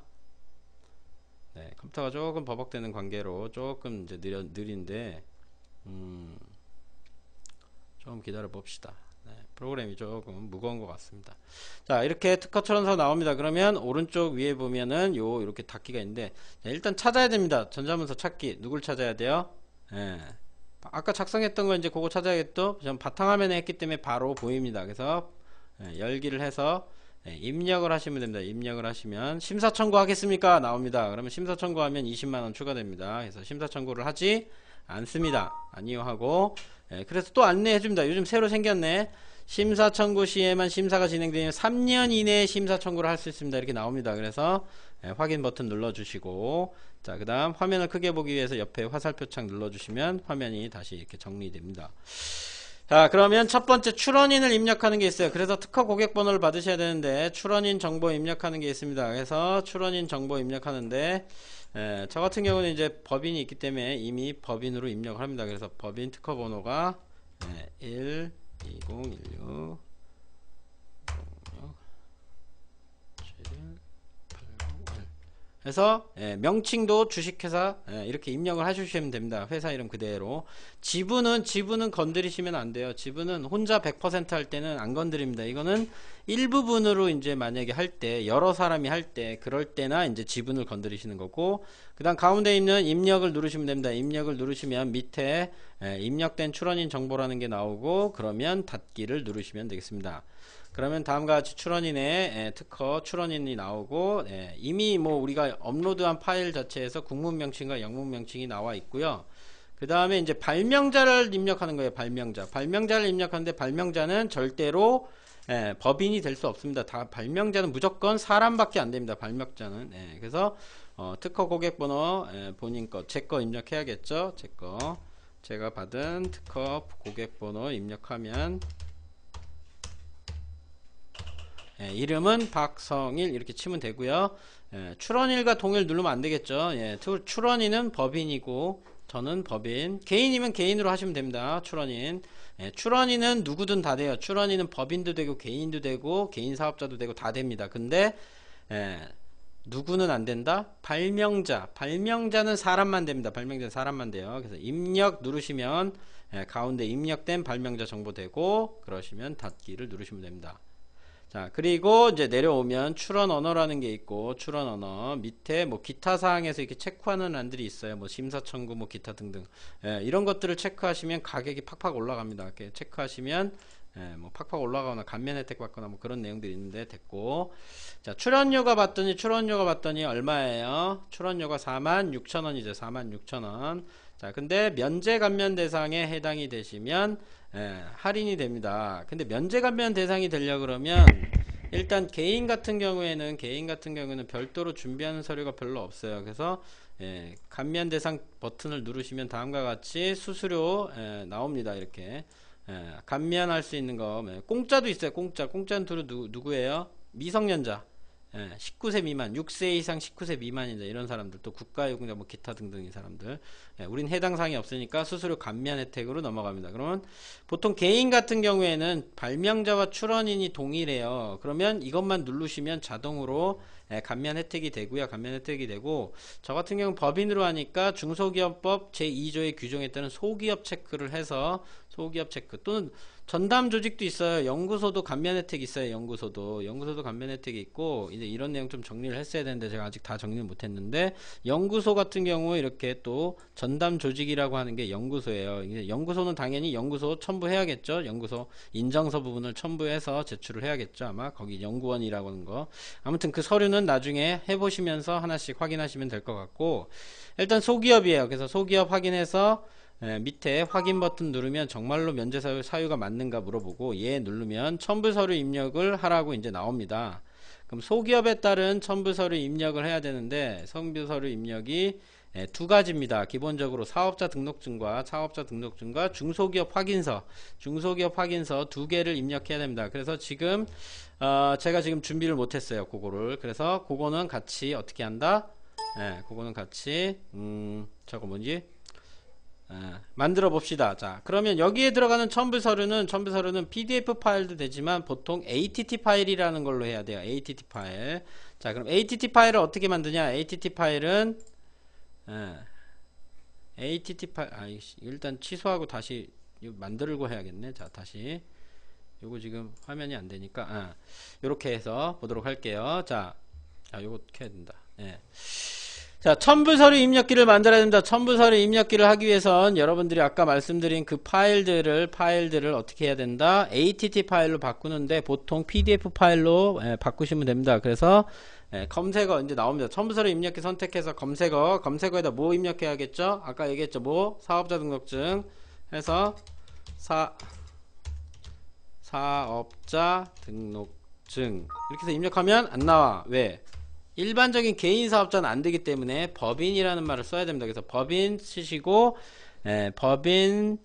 네, 컴퓨터가 조금 버벅대는 관계로 조금 이제 느려, 느린데 음, 좀 기다려 봅시다. 네, 프로그램이 조금 무거운 것 같습니다. 자, 이렇게 특허 출원서 나옵니다. 그러면 오른쪽 위에 보면은 요 이렇게 닫기가 있는데 자, 일단 찾아야 됩니다. 전자문서 찾기 누굴 찾아야 돼요? 예. 아까 작성했던 거 이제 그거 찾아야겠죠? 전 바탕화면에 했기 때문에 바로 보입니다. 그래서 예, 열기를 해서 예, 입력을 하시면 됩니다. 입력을 하시면 심사 청구하겠습니까? 나옵니다. 그러면 심사 청구하면 이십만 원 추가됩니다. 그래서 심사 청구를 하지 않습니다. 아니요 하고 예, 그래서 또 안내해 줍니다. 요즘 새로 생겼네. 심사 청구 시에만 심사가 진행되면 삼 년 이내에 심사 청구를 할 수 있습니다. 이렇게 나옵니다. 그래서 예, 확인 버튼 눌러 주시고, 자, 그 다음 화면을 크게 보기 위해서 옆에 화살표 창 눌러 주시면 화면이 다시 이렇게 정리됩니다. 자, 그러면 첫 번째 출원인을 입력하는 게 있어요. 그래서 특허 고객 번호를 받으셔야 되는데 출원인 정보 입력하는 게 있습니다. 그래서 출원인 정보 입력하는데 예, 저 같은 경우는 이제 법인이 있기 때문에 이미 법인으로 입력을 합니다. 그래서 법인 특허 번호가 예, 일 이공일육 그래서 예, 명칭도 주식회사 예, 이렇게 입력을 해주시면 됩니다. 회사 이름 그대로. 지분은 지분은 건드리시면 안 돼요. 지분은 혼자 백 퍼센트 할 때는 안 건드립니다. 이거는 일부분으로 이제 만약에 할 때 여러 사람이 할 때 그럴 때나 이제 지분을 건드리시는 거고, 그 다음 가운데 있는 입력을 누르시면 됩니다. 입력을 누르시면 밑에 예, 입력된 출원인 정보라는 게 나오고, 그러면 닫기를 누르시면 되겠습니다. 그러면 다음과 같이 출원인의 예, 특허 출원인이 나오고 예, 이미 뭐 우리가 업로드한 파일 자체에서 국문 명칭과 영문 명칭이 나와 있고요. 그 다음에 이제 발명자를 입력하는 거예요. 발명자. 발명자를 입력하는데 발명자는 절대로 예, 법인이 될 수 없습니다. 다 발명자는 무조건 사람밖에 안 됩니다. 발명자는. 예, 그래서 어, 특허 고객번호 예, 본인 거, 제 거 입력해야겠죠. 제 거. 제가 받은 특허 고객번호 입력하면 예, 이름은 박성일 이렇게 치면 되고요. 예, 출원일과 동일 누르면 안되겠죠. 예, 출원인은 법인이고 저는 법인, 개인이면 개인으로 하시면 됩니다. 출원인. 예, 출원인은 누구든 다 돼요. 출원인은 법인도 되고 개인도 되고 개인 사업자도 되고 다 됩니다. 근데 예, 누구는 안 된다? 발명자. 발명자는 사람만 됩니다. 발명자는 사람만 돼요. 그래서 입력 누르시면 예, 가운데 입력된 발명자 정보 되고 그러시면 닫기를 누르시면 됩니다. 자, 그리고 이제 내려오면 출원 언어라는 게 있고 출원 언어 밑에 뭐 기타 사항에서 이렇게 체크하는 란들이 있어요. 뭐 심사 청구 뭐 기타 등등. 예, 이런 것들을 체크하시면 가격이 팍팍 올라갑니다. 이렇게 체크하시면 예, 뭐 팍팍 올라가거나 감면 혜택 받거나 뭐 그런 내용들이 있는데 됐고. 자, 출원료가 봤더니 출원료가 봤더니 얼마예요? 출원료가 사만 육천 원이죠. 사만 육천 원. 자, 근데 면제 감면 대상에 해당이 되시면 예, 할인이 됩니다. 근데 면제 감면 대상이 되려 그러면 일단 개인 같은 경우에는 개인 같은 경우에는 별도로 준비하는 서류가 별로 없어요. 그래서 예, 감면 대상 버튼을 누르시면 다음과 같이 수수료 예, 나옵니다. 이렇게 예, 감면할 수 있는 거 예, 공짜도 있어요. 공짜. 공짜는 누구, 누구, 누구예요? 미성년자. 예, 십구 세 미만, 육 세 이상 십구 세 미만이자 이런 사람들, 또 국가요금자 뭐 기타 등등인 사람들. 예, 우린 해당 사항이 없으니까 수수료 감면 혜택으로 넘어갑니다. 그러면 보통 개인 같은 경우에는 발명자와 출원인이 동일해요. 그러면 이것만 누르시면 자동으로 예, 감면 혜택이 되고요. 감면 혜택이 되고, 저 같은 경우는 법인으로 하니까 중소기업법 제이 조의 규정에 따른 소기업 체크를 해서 소기업 체크 또는 전담 조직도 있어요. 연구소도 감면 혜택이 있어요. 연구소도 연구소도 감면 혜택이 있고, 이제 이런 내용 좀 정리를 했어야 되는데 제가 아직 다 정리를 못했는데, 연구소 같은 경우에 이렇게 또 전담 조직이라고 하는 게 연구소예요. 이제 연구소는 당연히 연구소 첨부해야겠죠. 연구소 인정서 부분을 첨부해서 제출을 해야겠죠. 아마 거기 연구원이라고 하는 거. 아무튼 그 서류는 나중에 해보시면서 하나씩 확인하시면 될 것 같고, 일단 소기업이에요. 그래서 소기업 확인해서 예, 밑에 확인 버튼 누르면 정말로 면제 사유, 사유가 맞는가 물어보고 예 누르면 첨부 서류 입력을 하라고 이제 나옵니다. 그럼 소기업에 따른 첨부 서류 입력을 해야 되는데, 첨부 서류 입력이 예, 두 가지입니다. 기본적으로 사업자 등록증과 사업자 등록증과 중소기업 확인서, 중소기업 확인서 두 개를 입력해야 됩니다. 그래서 지금 어, 제가 지금 준비를 못했어요. 그거를. 그래서 그거는 같이 어떻게 한다? 예, 그거는 같이 음, 저거 뭐지? 아, 만들어 봅시다. 자, 그러면 여기에 들어가는 첨부 서류는 첨부 서류는 피디에프 파일도 되지만 보통 에이티티 파일이라는 걸로 해야 돼요. 에이티티 파일. 자, 그럼 에이티티 파일을 어떻게 만드냐? 에이티티 파일은 아, 에이티티 파일 아, 일단 취소하고 다시 만들고 해야겠네. 자, 다시 요거 지금 화면이 안 되니까 아, 요렇게 해서 보도록 할게요. 자, 아, 요거 켜야 된다. 예. 자, 첨부서류 입력기를 만들어야 됩니다. 첨부서류 입력기를 하기 위해선 여러분들이 아까 말씀드린 그 파일들을 파일들을 어떻게 해야 된다? 에이티티 파일로 바꾸는데 보통 피디에프 파일로 예, 바꾸시면 됩니다. 그래서 예, 검색어 이제 나옵니다. 첨부서류 입력기 선택해서 검색어 검색어에다 뭐 입력해야겠죠? 아까 얘기했죠. 뭐 사업자 등록증 해서 사 사업자 등록증 이렇게 해서 입력하면 안 나와. 왜? 일반적인 개인 사업자는 안 되기 때문에 법인이라는 말을 써야 됩니다. 그래서 법인 쓰시고, 에, 법인,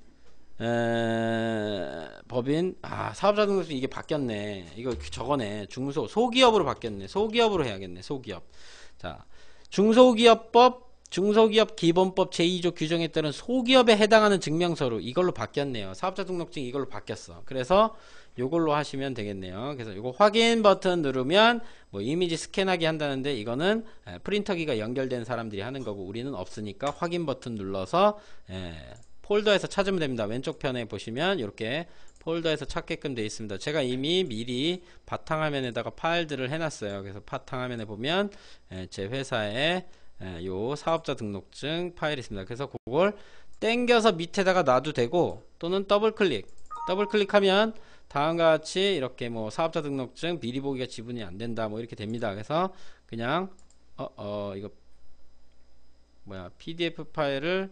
에, 법인, 아, 사업자 등록증 이게 바뀌었네. 이거 저거네. 중소, 소기업으로 바뀌었네. 소기업으로 해야겠네. 소기업. 자, 중소기업법, 중소기업 기본법 제이 조 규정에 따른 소기업에 해당하는 증명서로 이걸로 바뀌었네요. 사업자 등록증 이걸로 바뀌었어. 그래서 요걸로 하시면 되겠네요. 그래서 요거 확인 버튼 누르면 뭐 이미지 스캔하기 한다는데 이거는 프린터기가 연결된 사람들이 하는 거고 우리는 없으니까 확인 버튼 눌러서 예, 폴더에서 찾으면 됩니다. 왼쪽 편에 보시면 이렇게 폴더에서 찾게끔 되어 있습니다. 제가 이미 미리 바탕화면에다가 파일들을 해놨어요. 그래서 바탕화면에 보면 예, 제 회사에 예, 요 사업자 등록증 파일이 있습니다. 그래서 그걸 땡겨서 밑에다가 놔도 되고 또는 더블 클릭 더블 클릭하면 다음과 같이 이렇게 뭐 사업자 등록증 미리 보기가 지분이 안 된다 뭐 이렇게 됩니다. 그래서 그냥 어, 어 이거 뭐야 피디에프 파일을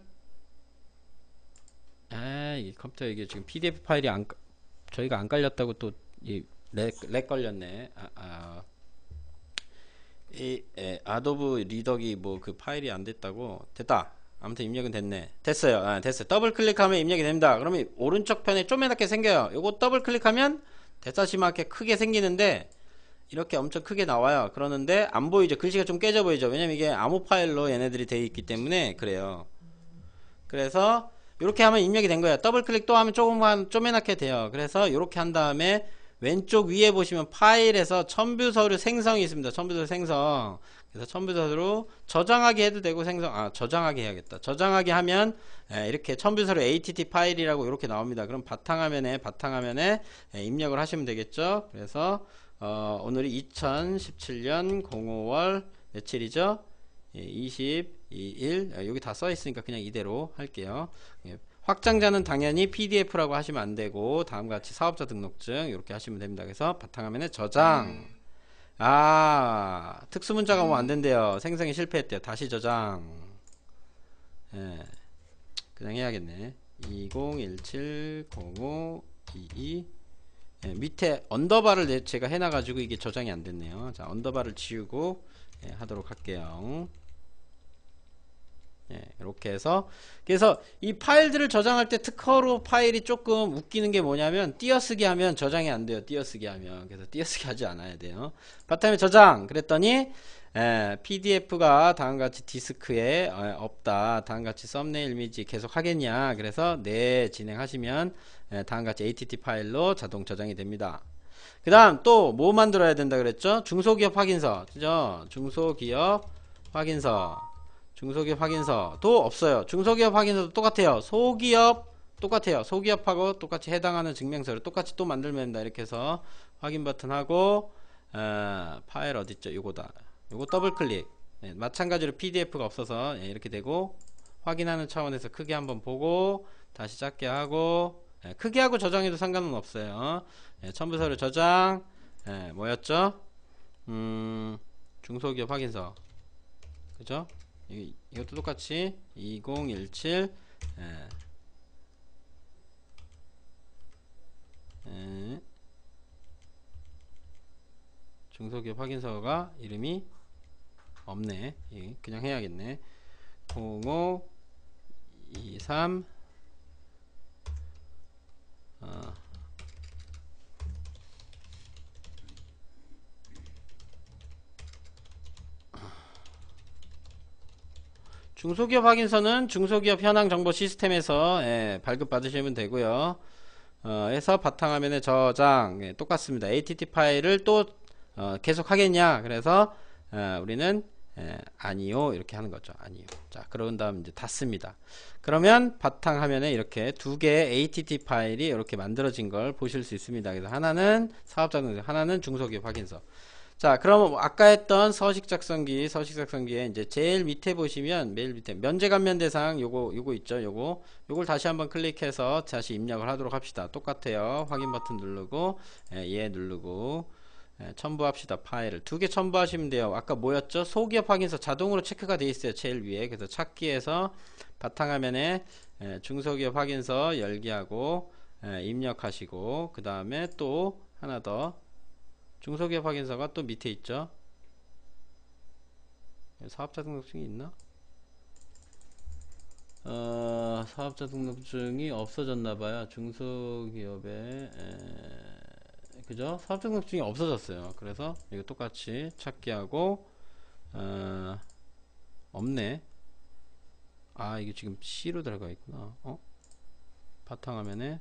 아, 이 컴퓨터 이게 지금 피디에프 파일이 안 저희가 안 깔렸다고 또 이 렉 렉 걸렸네. 아, 아. 이 에, 아도브 리더기 뭐 그 파일이 안 됐다고 됐다. 아무튼 입력은 됐네. 됐어요. 아, 됐어요. 더블 클릭하면 입력이 됩니다. 그러면 오른쪽 편에 쪼매맣게 생겨요. 요거 더블 클릭하면 대사심하게 크게 생기는데 이렇게 엄청 크게 나와요. 그러는데 안 보이죠. 글씨가 좀 깨져 보이죠. 왜냐면 이게 암호 파일로 얘네들이 되어 있기 때문에 그래요. 그래서 이렇게 하면 입력이 된 거예요. 더블 클릭 또 하면 조금만 쪼매맣게 돼요. 그래서 이렇게 한 다음에 왼쪽 위에 보시면 파일에서 첨부서류 생성이 있습니다. 첨부서류 생성. 그래서 첨부서류 저장하기 해도 되고 생성, 아, 저장하기 해야겠다. 저장하기 하면, 예, 이렇게 첨부서류 에이티티 파일이라고 이렇게 나옵니다. 그럼 바탕화면에, 바탕화면에 예, 입력을 하시면 되겠죠. 그래서, 어, 오늘이 이천십칠 년 공오월 며칠이죠? 예, 이십이일. 예, 여기 다 써 있으니까 그냥 이대로 할게요. 예. 확장자는 당연히 피디에프라고 하시면 안 되고 다음과 같이 사업자 등록증 이렇게 하시면 됩니다. 그래서 바탕화면에 저장. 아, 특수문자가 오면 안 된대요. 생성이 실패했대요. 다시 저장. 예, 그냥 해야겠네. 이공일칠 공오이이. 예, 밑에 언더바를 제가 해놔가지고 이게 저장이 안 됐네요. 자, 언더바를 지우고 예, 하도록 할게요. 예, 이렇게 해서 그래서 이 파일들을 저장할 때 특허로 파일이 조금 웃기는 게 뭐냐면 띄어쓰기 하면 저장이 안 돼요. 띄어쓰기 하면. 그래서 띄어쓰기 하지 않아야 돼요. 바탕에 저장 그랬더니 예, 피디에프가 다음같이 디스크에 어, 없다. 다음같이 썸네일 이미지 계속 하겠냐. 그래서 네 진행하시면 예, 다음같이 에이티티 파일로 자동 저장이 됩니다. 그 다음 또 뭐 만들어야 된다 그랬죠? 중소기업 확인서. 그죠? 중소기업 확인서. 중소기업 확인서도 없어요. 중소기업 확인서도 똑같아요. 소기업 똑같아요. 소기업하고 똑같이 해당하는 증명서를 똑같이 또 만들면 된다. 이렇게 해서 확인 버튼 하고 어, 파일 어딨죠? 요거다. 요거 더블 클릭. 네, 마찬가지로 피디에프가 없어서 예, 이렇게 되고 확인하는 차원에서 크게 한번 보고 다시 작게 하고 예, 크게 하고 저장해도 상관은 없어요. 예, 첨부서류 저장 예, 뭐였죠? 음, 중소기업 확인서 그죠? 이, 이것도 똑같이 이공일칠 예. 예. 중소기업 확인서가 이름이 없네. 예. 그냥 해야겠네. 공오이삼 어. 중소기업 확인서는 중소기업 현황 정보 시스템에서 예, 발급 받으시면 되고요. 어, 해서 바탕화면에 저장 예, 똑같습니다. 에이티티 파일을 또 어, 계속 하겠냐? 그래서 어, 우리는 예, 아니요 이렇게 하는 거죠. 아니요. 자, 그런 다음 이제 닫습니다. 그러면 바탕화면에 이렇게 두 개의 에이티티 파일이 이렇게 만들어진 걸 보실 수 있습니다. 그래서 하나는 사업자 등록, 하나는 중소기업 확인서. 자, 그럼 아까 했던 서식 작성기, 서식 작성기에 이제 제일 밑에 보시면 맨 밑에 면제 감면 대상 요거 요거 있죠. 요거 요걸 다시 한번 클릭해서 다시 입력을 하도록 합시다. 똑같아요. 확인 버튼 누르고 예, 예 누르고 예, 첨부합시다. 파일을 두 개 첨부하시면 돼요. 아까 뭐였죠? 소기업 확인서 자동으로 체크가 돼 있어요. 제일 위에. 그래서 찾기에서 바탕화면에 예, 중소기업 확인서 열기하고 예, 입력하시고 그 다음에 또 하나 더 중소기업 확인서가 또 밑에 있죠. 사업자 등록증이 있나? 어, 사업자 등록증이 없어졌나봐요. 중소기업에 에, 그죠? 사업자 등록증이 없어졌어요. 그래서 이거 똑같이 찾기하고 어, 없네. 아, 이게 지금 C로 들어가 있구나. 어? 바탕화면에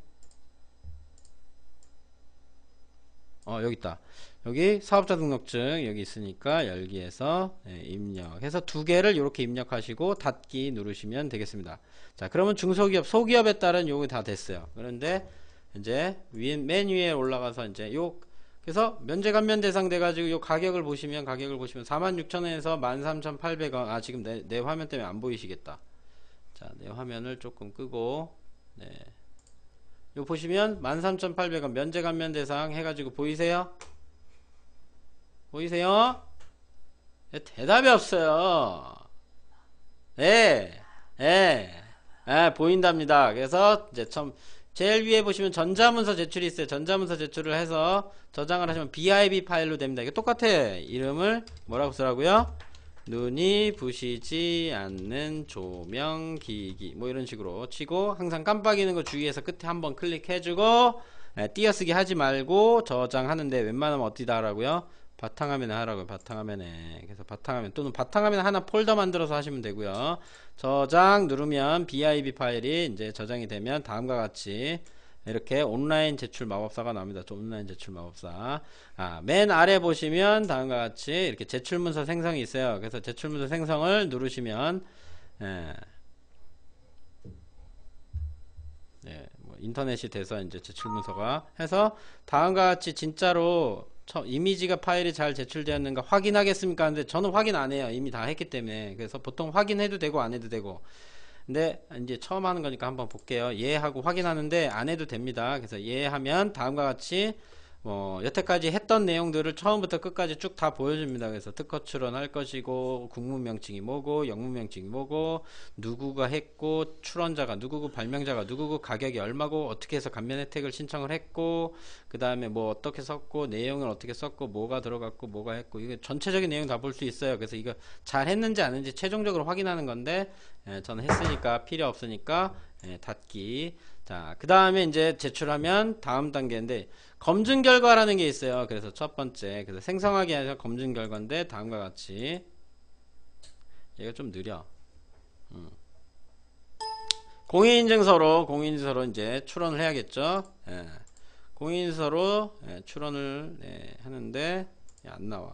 어, 여기 있다. 여기 사업자 등록증 여기 있으니까 열기해서 예, 입력해서 두 개를 이렇게 입력하시고 닫기 누르시면 되겠습니다. 자, 그러면 중소기업, 소기업에 따른 요게 다 됐어요. 그런데 이제 위, 맨 위에 올라가서 이제 요 그래서 면제 감면 대상 돼가지고 요 가격을 보시면 가격을 보시면 사만 육천 원에서 만 삼천팔백 원. 아, 지금 내, 내 화면 때문에 안 보이시겠다. 자, 내 화면을 조금 끄고 네. 요 보시면 만 삼천팔백 원 면제 감면 대상 해가지고 보이세요? 보이세요? 네, 대답이 없어요. 네, 네, 네, 보인답니다. 그래서 이제 참 제일 위에 보시면 전자문서 제출이 있어요. 전자문서 제출을 해서 저장을 하시면 비아이비 파일로 됩니다. 이게 똑같아. 이름을 뭐라고 쓰라고요? 눈이 부시지 않는 조명기기 뭐 이런 식으로 치고 항상 깜빡이는 거 주의해서 끝에 한번 클릭해주고 예, 띄어쓰기 하지 말고 저장하는데 웬만하면 어디다 하라고요? 바탕화면에 하라고요. 바탕화면에. 그래서 바탕화면 또는 바탕화면 하나 폴더 만들어서 하시면 되고요. 저장 누르면 비아이비 파일이 이제 저장이 되면 다음과 같이 이렇게 온라인 제출 마법사가 나옵니다. 온라인 제출 마법사. 아, 맨 아래 보시면 다음과 같이 이렇게 제출 문서 생성이 있어요. 그래서 제출 문서 생성을 누르시면 예, 예, 뭐 인터넷이 돼서 이제 제출 문서가 해서 다음과 같이 진짜로 처, 이미지가 파일이 잘 제출되었는가 확인하겠습니까? 근데 저는 확인 안 해요. 이미 다 했기 때문에. 그래서 보통 확인해도 되고 안 해도 되고. 근데 이제 처음 하는 거니까 한번 볼게요. 예 하고 확인하는데 안 해도 됩니다. 그래서 예 하면 다음과 같이 뭐 여태까지 했던 내용들을 처음부터 끝까지 쭉 다 보여줍니다. 그래서 특허 출원할 것이고 국문 명칭이 뭐고 영문 명칭이 뭐고 누구가 했고 출원자가 누구고 발명자가 누구고 가격이 얼마고 어떻게 해서 감면 혜택을 신청을 했고 그 다음에 뭐 어떻게 썼고 내용을 어떻게 썼고 뭐가 들어갔고 뭐가 했고 이게 전체적인 내용 다 볼 수 있어요. 그래서 이거 잘 했는지 안 했는지 최종적으로 확인하는 건데 예, 저는 했으니까 필요 없으니까 예, 닫기. 자, 그 다음에 이제 제출하면 다음 단계인데 검증 결과라는 게 있어요. 그래서 첫 번째 그래서 생성하기 아니라 검증 결과인데 다음과 같이 얘가 좀 느려. 음. 공인인증서로 공인인증서로 이제 출원을 해야겠죠. 예. 공인인증서로 예, 출원을 예, 하는데 예, 안 나와.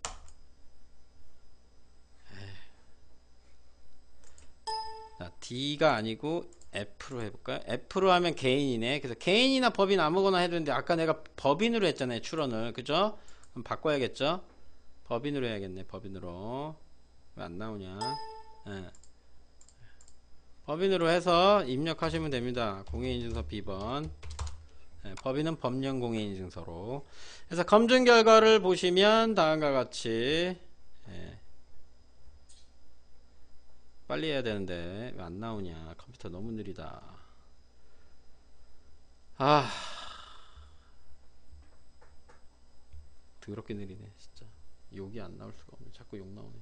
자, D가 아니고 F로 해볼까요? F로 하면 개인이네. 그래서 개인이나 법인 아무거나 해도 되는데 아까 내가 법인으로 했잖아요. 출원을. 그죠? 그럼 바꿔야겠죠? 법인으로 해야겠네. 법인으로. 왜 안 나오냐? 예. 법인으로 해서 입력하시면 됩니다. 공인인증서 비번. 예, 법인은 법령 공인인증서로. 그래서 검증 결과를 보시면 다음과 같이 예. 빨리 해야 되는데 왜 안 나오냐. 컴퓨터 너무 느리다. 아 더럽게 느리네 진짜. 욕이 안 나올 수가 없네. 자꾸 욕 나오네.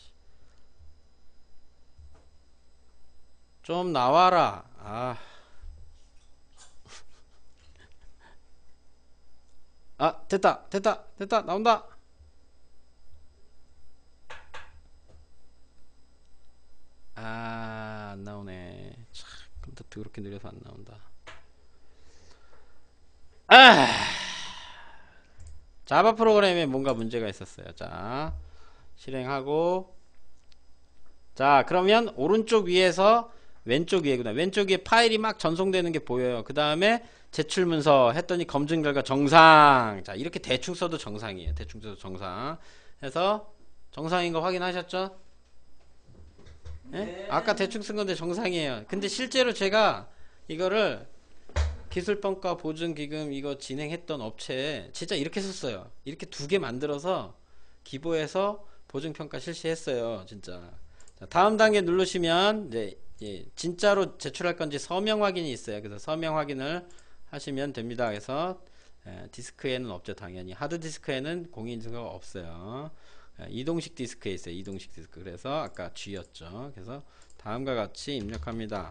좀 나와라. 아, 아 됐다 됐다 됐다 나온다. 아, 안 나오네. 참, 컴퓨터 더럽게 느려서 안 나온다. 아, 자바 프로그램에 뭔가 문제가 있었어요. 자, 실행하고. 자, 그러면 오른쪽 위에서 왼쪽 위에구나. 왼쪽 위에 파일이 막 전송되는 게 보여요. 그 다음에 제출 문서 했더니 검증 결과 정상. 자, 이렇게 대충 써도 정상이에요. 대충 써도 정상. 해서 정상인 거 확인하셨죠? 예? 네. 아까 대충 쓴 건데 정상이에요. 근데 실제로 제가 이거를 기술평가 보증기금 이거 진행했던 업체에 진짜 이렇게 썼어요. 이렇게 두 개 만들어서 기보해서 보증평가 실시했어요. 진짜. 자, 다음 단계 누르시면 이제 예, 진짜로 제출할 건지 서명 확인이 있어요. 그래서 서명 확인을 하시면 됩니다. 그래서 예, 디스크에는 없죠. 당연히 하드디스크에는 공인인증서가 없어요. 이동식 디스크에 있어요. 이동식 디스크. 그래서 아까 G였죠. 그래서 다음과 같이 입력합니다.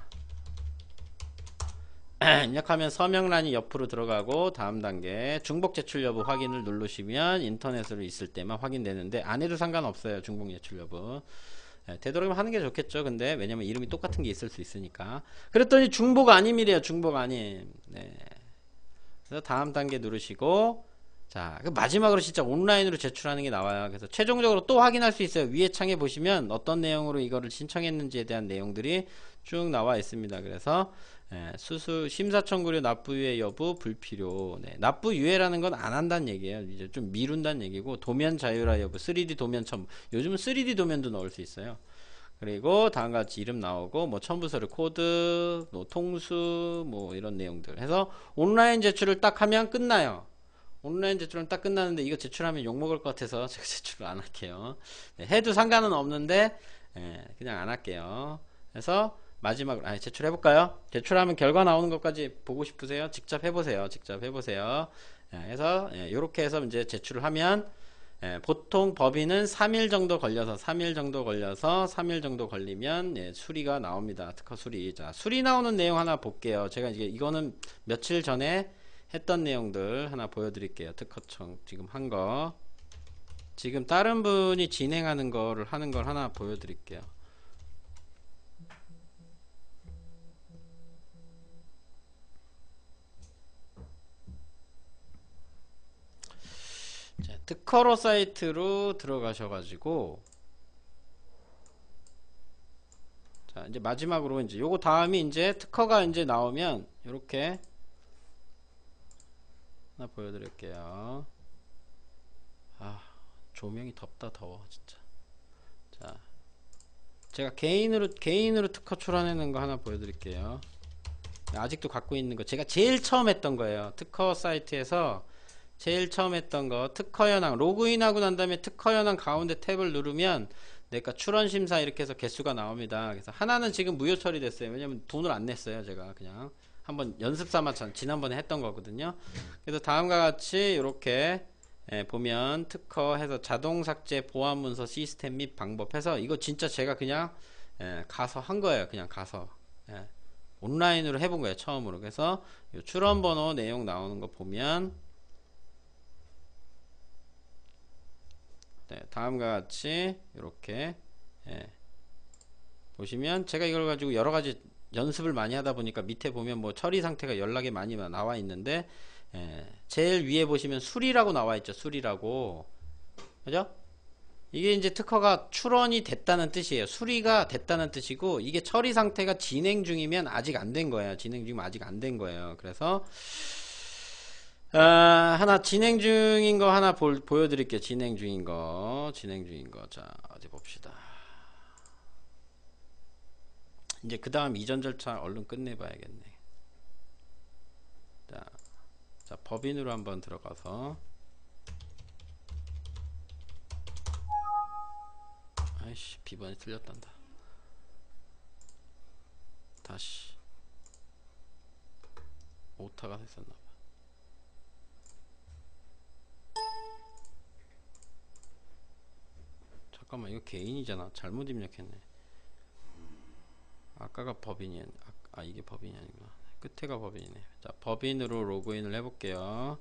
입력하면 서명란이 옆으로 들어가고 다음 단계 중복 제출 여부 확인을 누르시면 인터넷으로 있을 때만 확인되는데 안 해도 상관없어요. 중복 제출 여부. 네, 되도록이면 하는 게 좋겠죠. 근데 왜냐면 이름이 똑같은 게 있을 수 있으니까. 그랬더니 중복 아님이래요. 중복 아님. 네. 그래서 다음 단계 누르시고 자, 그 마지막으로 진짜 온라인으로 제출하는 게 나와요. 그래서 최종적으로 또 확인할 수 있어요. 위에 창에 보시면 어떤 내용으로 이거를 신청했는지에 대한 내용들이 쭉 나와 있습니다. 그래서 예, 수수 심사 청구료 납부 유예 여부 불필요. 네, 납부 유예라는 건 안 한다는 얘기예요. 이제 좀 미룬다는 얘기고 도면 자유화 여부, 쓰리디 도면 첨부. 요즘은 쓰리디 도면도 넣을 수 있어요. 그리고 다음과 같이 이름 나오고 뭐 첨부서류 코드, 뭐 통수, 뭐 이런 내용들 해서 온라인 제출을 딱 하면 끝나요. 온라인 제출은 딱 끝나는데 이거 제출하면 욕먹을 것 같아서 제가 제출을 안 할게요. 네, 해도 상관은 없는데 예, 그냥 안 할게요. 그래서 마지막으로 아, 제출해볼까요? 제출하면 결과 나오는 것까지 보고 싶으세요? 직접 해보세요. 직접 해보세요. 예, 그래서 예, 이렇게 해서 이제 제출을 하면 예, 보통 법인은 삼 일 정도 걸려서 삼 일 정도 걸려서 삼 일 정도 걸리면 예, 수리가 나옵니다. 특허 수리. 자, 수리 나오는 내용 하나 볼게요. 제가 이게 이거는 며칠 전에 했던 내용들 하나 보여드릴게요. 특허청 지금 한 거. 지금 다른 분이 진행하는 거를 하는 걸 하나 보여드릴게요. 자, 특허로 사이트로 들어가셔가지고 자, 이제 마지막으로 이제 요거 다음이 이제 특허가 이제 나오면 이렇게 하나 보여드릴게요. 아, 조명이 덥다 더워 진짜. 자, 제가 개인으로 개인으로 특허 출원하는 거 하나 보여드릴게요. 아직도 갖고 있는 거 제가 제일 처음 했던 거예요. 특허 사이트에서 제일 처음 했던 거 특허 현황 로그인하고 난 다음에 특허 현황 가운데 탭을 누르면 내가 출원 심사 이렇게 해서 개수가 나옵니다. 그래서 하나는 지금 무효 처리됐어요. 왜냐면 돈을 안 냈어요. 제가 그냥 한번 연습 삼아 지난번에 했던 거거든요. 그래서 다음과 같이 이렇게 예, 보면 특허 해서 자동 삭제 보안 문서 시스템 및 방법 해서 이거 진짜 제가 그냥 예, 가서 한 거예요. 그냥 가서 예, 온라인으로 해본 거예요. 처음으로. 그래서 요 출원 번호 내용 나오는 거 보면 네, 다음과 같이 이렇게 예, 보시면 제가 이걸 가지고 여러 가지 연습을 많이 하다 보니까 밑에 보면 뭐 처리 상태가 연락이 많이 나와 있는데 예, 제일 위에 보시면 수리라고 나와 있죠. 수리라고. 그죠? 이게 이제 특허가 출원이 됐다는 뜻이에요. 수리가 됐다는 뜻이고 이게 처리 상태가 진행 중이면 아직 안 된 거예요. 진행 중이면 아직 안 된 거예요. 그래서 아, 하나 진행 중인 거 하나 볼, 보여드릴게요. 진행 중인 거 진행 중인 거. 자, 어디 봅시다. 이제 그 다음 이전 절차 얼른 끝내봐야겠네. 자, 자, 법인으로 한번 들어가서 아이씨 비번이 틀렸단다. 다시 오타가 됐었나봐. 잠깐만 이거 개인이잖아. 잘못 입력했네. 아까가 법인이 아, 아 이게 법인이 아니구나. 끝에가 법인이네. 자, 법인으로 로그인을 해볼게요.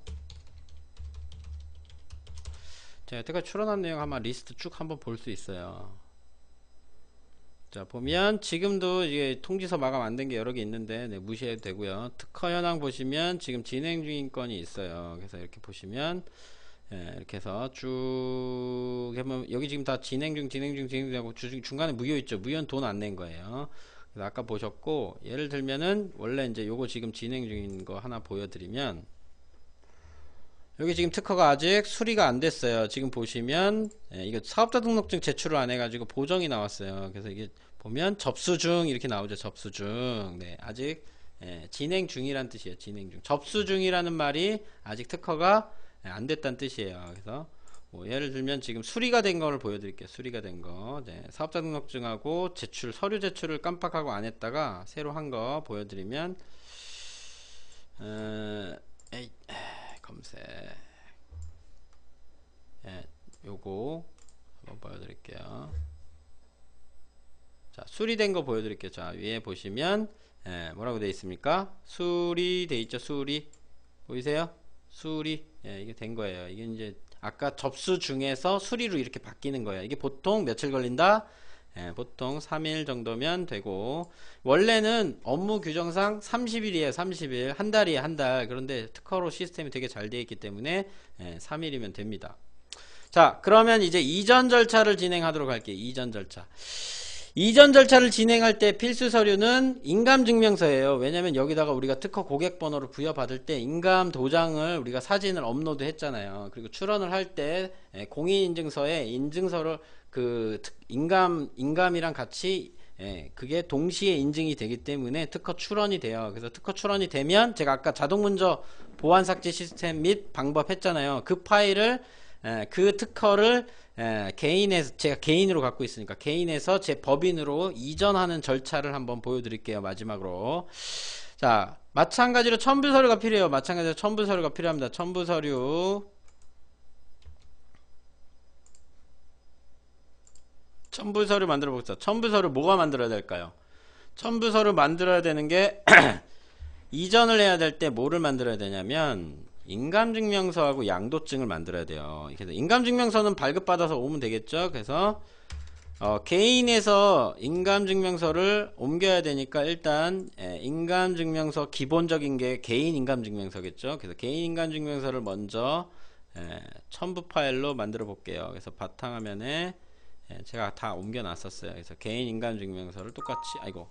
제가 여태까지 출원한 내용 아마 리스트 쭉 한번 볼 수 있어요. 자, 보면 지금도 이게 통지서 마감 안 된 게 여러 개 있는데 네, 무시해도 되고요. 특허 현황 보시면 지금 진행 중인 건이 있어요. 그래서 이렇게 보시면 예, 이렇게 해서 쭉 해보면 여기 지금 다 진행 중 진행 중 진행 중하고 중간에 무효 있죠. 무효는 돈 안 낸 거예요. 그래서 아까 보셨고 예를 들면은 원래 이제 요거 지금 진행 중인 거 하나 보여드리면 여기 지금 특허가 아직 수리가 안 됐어요. 지금 보시면 예, 이거 사업자 등록증 제출을 안 해가지고 보정이 나왔어요. 그래서 이게 보면 접수 중 이렇게 나오죠. 접수 중. 네, 아직 예, 진행 중이란 뜻이에요. 진행 중. 접수 중이라는 말이 아직 특허가 예, 안 됐다는 뜻이에요. 그래서 뭐 예를 들면 지금 수리가 된 거를 보여드릴게요. 수리가 된 거. 네, 사업자 등록증하고 제출 서류 제출을 깜빡하고 안 했다가 새로 한 거 보여드리면 어, 에이, 검색 예, 요거 한번 보여드릴게요. 자, 수리된 거 보여드릴게요. 자, 위에 보시면 예, 뭐라고 되어 있습니까? 수리돼 있죠. 수리 보이세요? 수리 예, 이게 된 거예요. 이게 이제 아까 접수 중에서 수리로 이렇게 바뀌는 거예요. 이게 보통 며칠 걸린다? 예, 보통 삼 일 정도면 되고 원래는 업무 규정상 삼십 일이에요. 삼십 일 한 달이에요. 한 달. 그런데 특허로 시스템이 되게 잘 되어 있기 때문에 예, 삼 일이면 됩니다. 자, 그러면 이제 이전 절차를 진행하도록 할게요. 이전 절차. 이전 절차를 진행할 때 필수 서류는 인감증명서예요. 왜냐면 여기다가 우리가 특허 고객번호를 부여받을 때 인감 도장을 우리가 사진을 업로드 했잖아요. 그리고 출원을 할 때 공인인증서에 인증서를 그 인감 인감이랑 같이 예, 그게 동시에 인증이 되기 때문에 특허 출원이 돼요. 그래서 특허 출원이 되면 제가 아까 자동문서 보안 삭제 시스템 및 방법 했잖아요. 그 파일을 예, 그 특허를 예, 개인에서 제가 개인으로 갖고 있으니까 개인에서 제 법인으로 이전하는 절차를 한번 보여드릴게요. 마지막으로 자, 마찬가지로 첨부 서류가 필요해요. 마찬가지로 첨부 서류가 필요합니다. 첨부 서류 첨부서류 만들어 보자. 첨부서류 뭐가 만들어야 될까요? 첨부서류 만들어야 되는 게 이전을 해야 될 때 뭐를 만들어야 되냐면 인감증명서하고 양도증을 만들어야 돼요. 그래서 인감증명서는 발급받아서 오면 되겠죠. 그래서 어, 개인에서 인감증명서를 옮겨야 되니까 일단 예, 인감증명서 기본적인 게 개인 인감증명서겠죠. 그래서 개인 인감증명서를 먼저 예, 첨부 파일로 만들어 볼게요. 그래서 바탕화면에 예, 제가 다 옮겨 놨었어요. 그래서 개인 인감증명서를 똑같이 아이고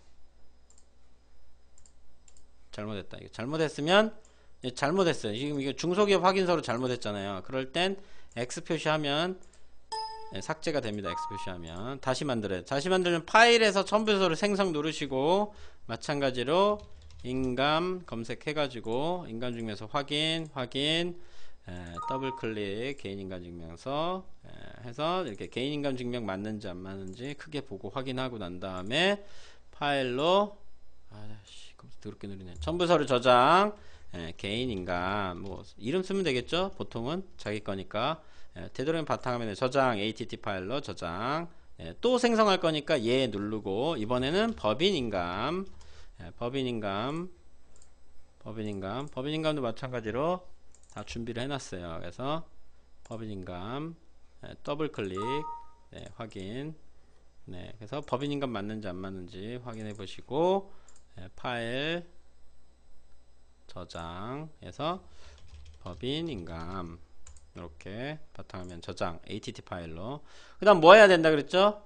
잘못했다. 이거 잘못했으면 예, 잘못했어요. 지금 이거 중소기업 확인서로 잘못했잖아요. 그럴 땐 X 표시하면 네, 삭제가 됩니다. X 표시하면 다시 만들어요. 다시 만들면 파일에서 첨부서를 생성 누르시고 마찬가지로 인감 검색해가지고 인감증명서 확인 확인 에, 더블클릭 개인인감증명서 에, 해서 이렇게 개인인감증명 맞는지 안 맞는지 크게 보고 확인하고 난 다음에 파일로 아씨 더럽게 느리네. 첨부서를 저장 에, 개인인감 뭐 이름 쓰면 되겠죠. 보통은 자기 거니까 예, 되도록이면 바탕화면에 저장 에이티티 파일로 저장 예, 또 생성할 거니까 얘 누르고 이번에는 법인인감 예, 법인인감 법인인감 법인인감도 마찬가지로 다 준비를 해놨어요. 그래서 법인인감 예, 더블클릭 네, 확인 네, 그래서 법인인감 맞는지 안 맞는지 확인해 보시고 예, 파일 저장해서 법인인감 이렇게 바탕화면 저장 에이티티 파일로 그 다음 뭐 해야 된다 그랬죠?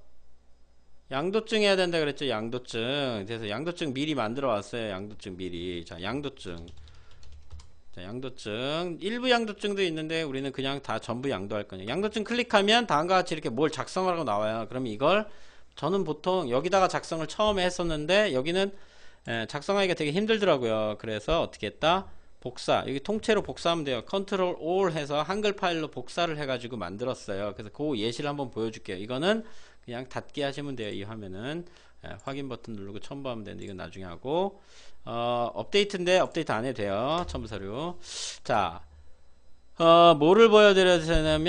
양도증 해야 된다 그랬죠? 양도증. 그래서 양도증 미리 만들어 왔어요. 양도증 미리. 자, 양도증. 자, 양도증. 일부 양도증도 있는데 우리는 그냥 다 전부 양도할 거예요. 양도증 클릭하면 다음과 같이 이렇게 뭘 작성하라고 나와요. 그러면 이걸 저는 보통 여기다가 작성을 처음에 했었는데 여기는 작성하기가 되게 힘들더라고요. 그래서 어떻게 했다? 복사, 여기 통째로 복사하면 돼요. 컨트롤 올 해서 한글 파일로 복사를 해가지고 만들었어요. 그래서 그 예시를 한번 보여줄게요. 이거는 그냥 닫기 하시면 돼요. 이 화면은 예, 확인 버튼 누르고 첨부하면 되는데 이건 나중에 하고 어, 업데이트인데 업데이트 안 해도 돼요. 첨부 서류. 자, 어, 뭐를 보여드려야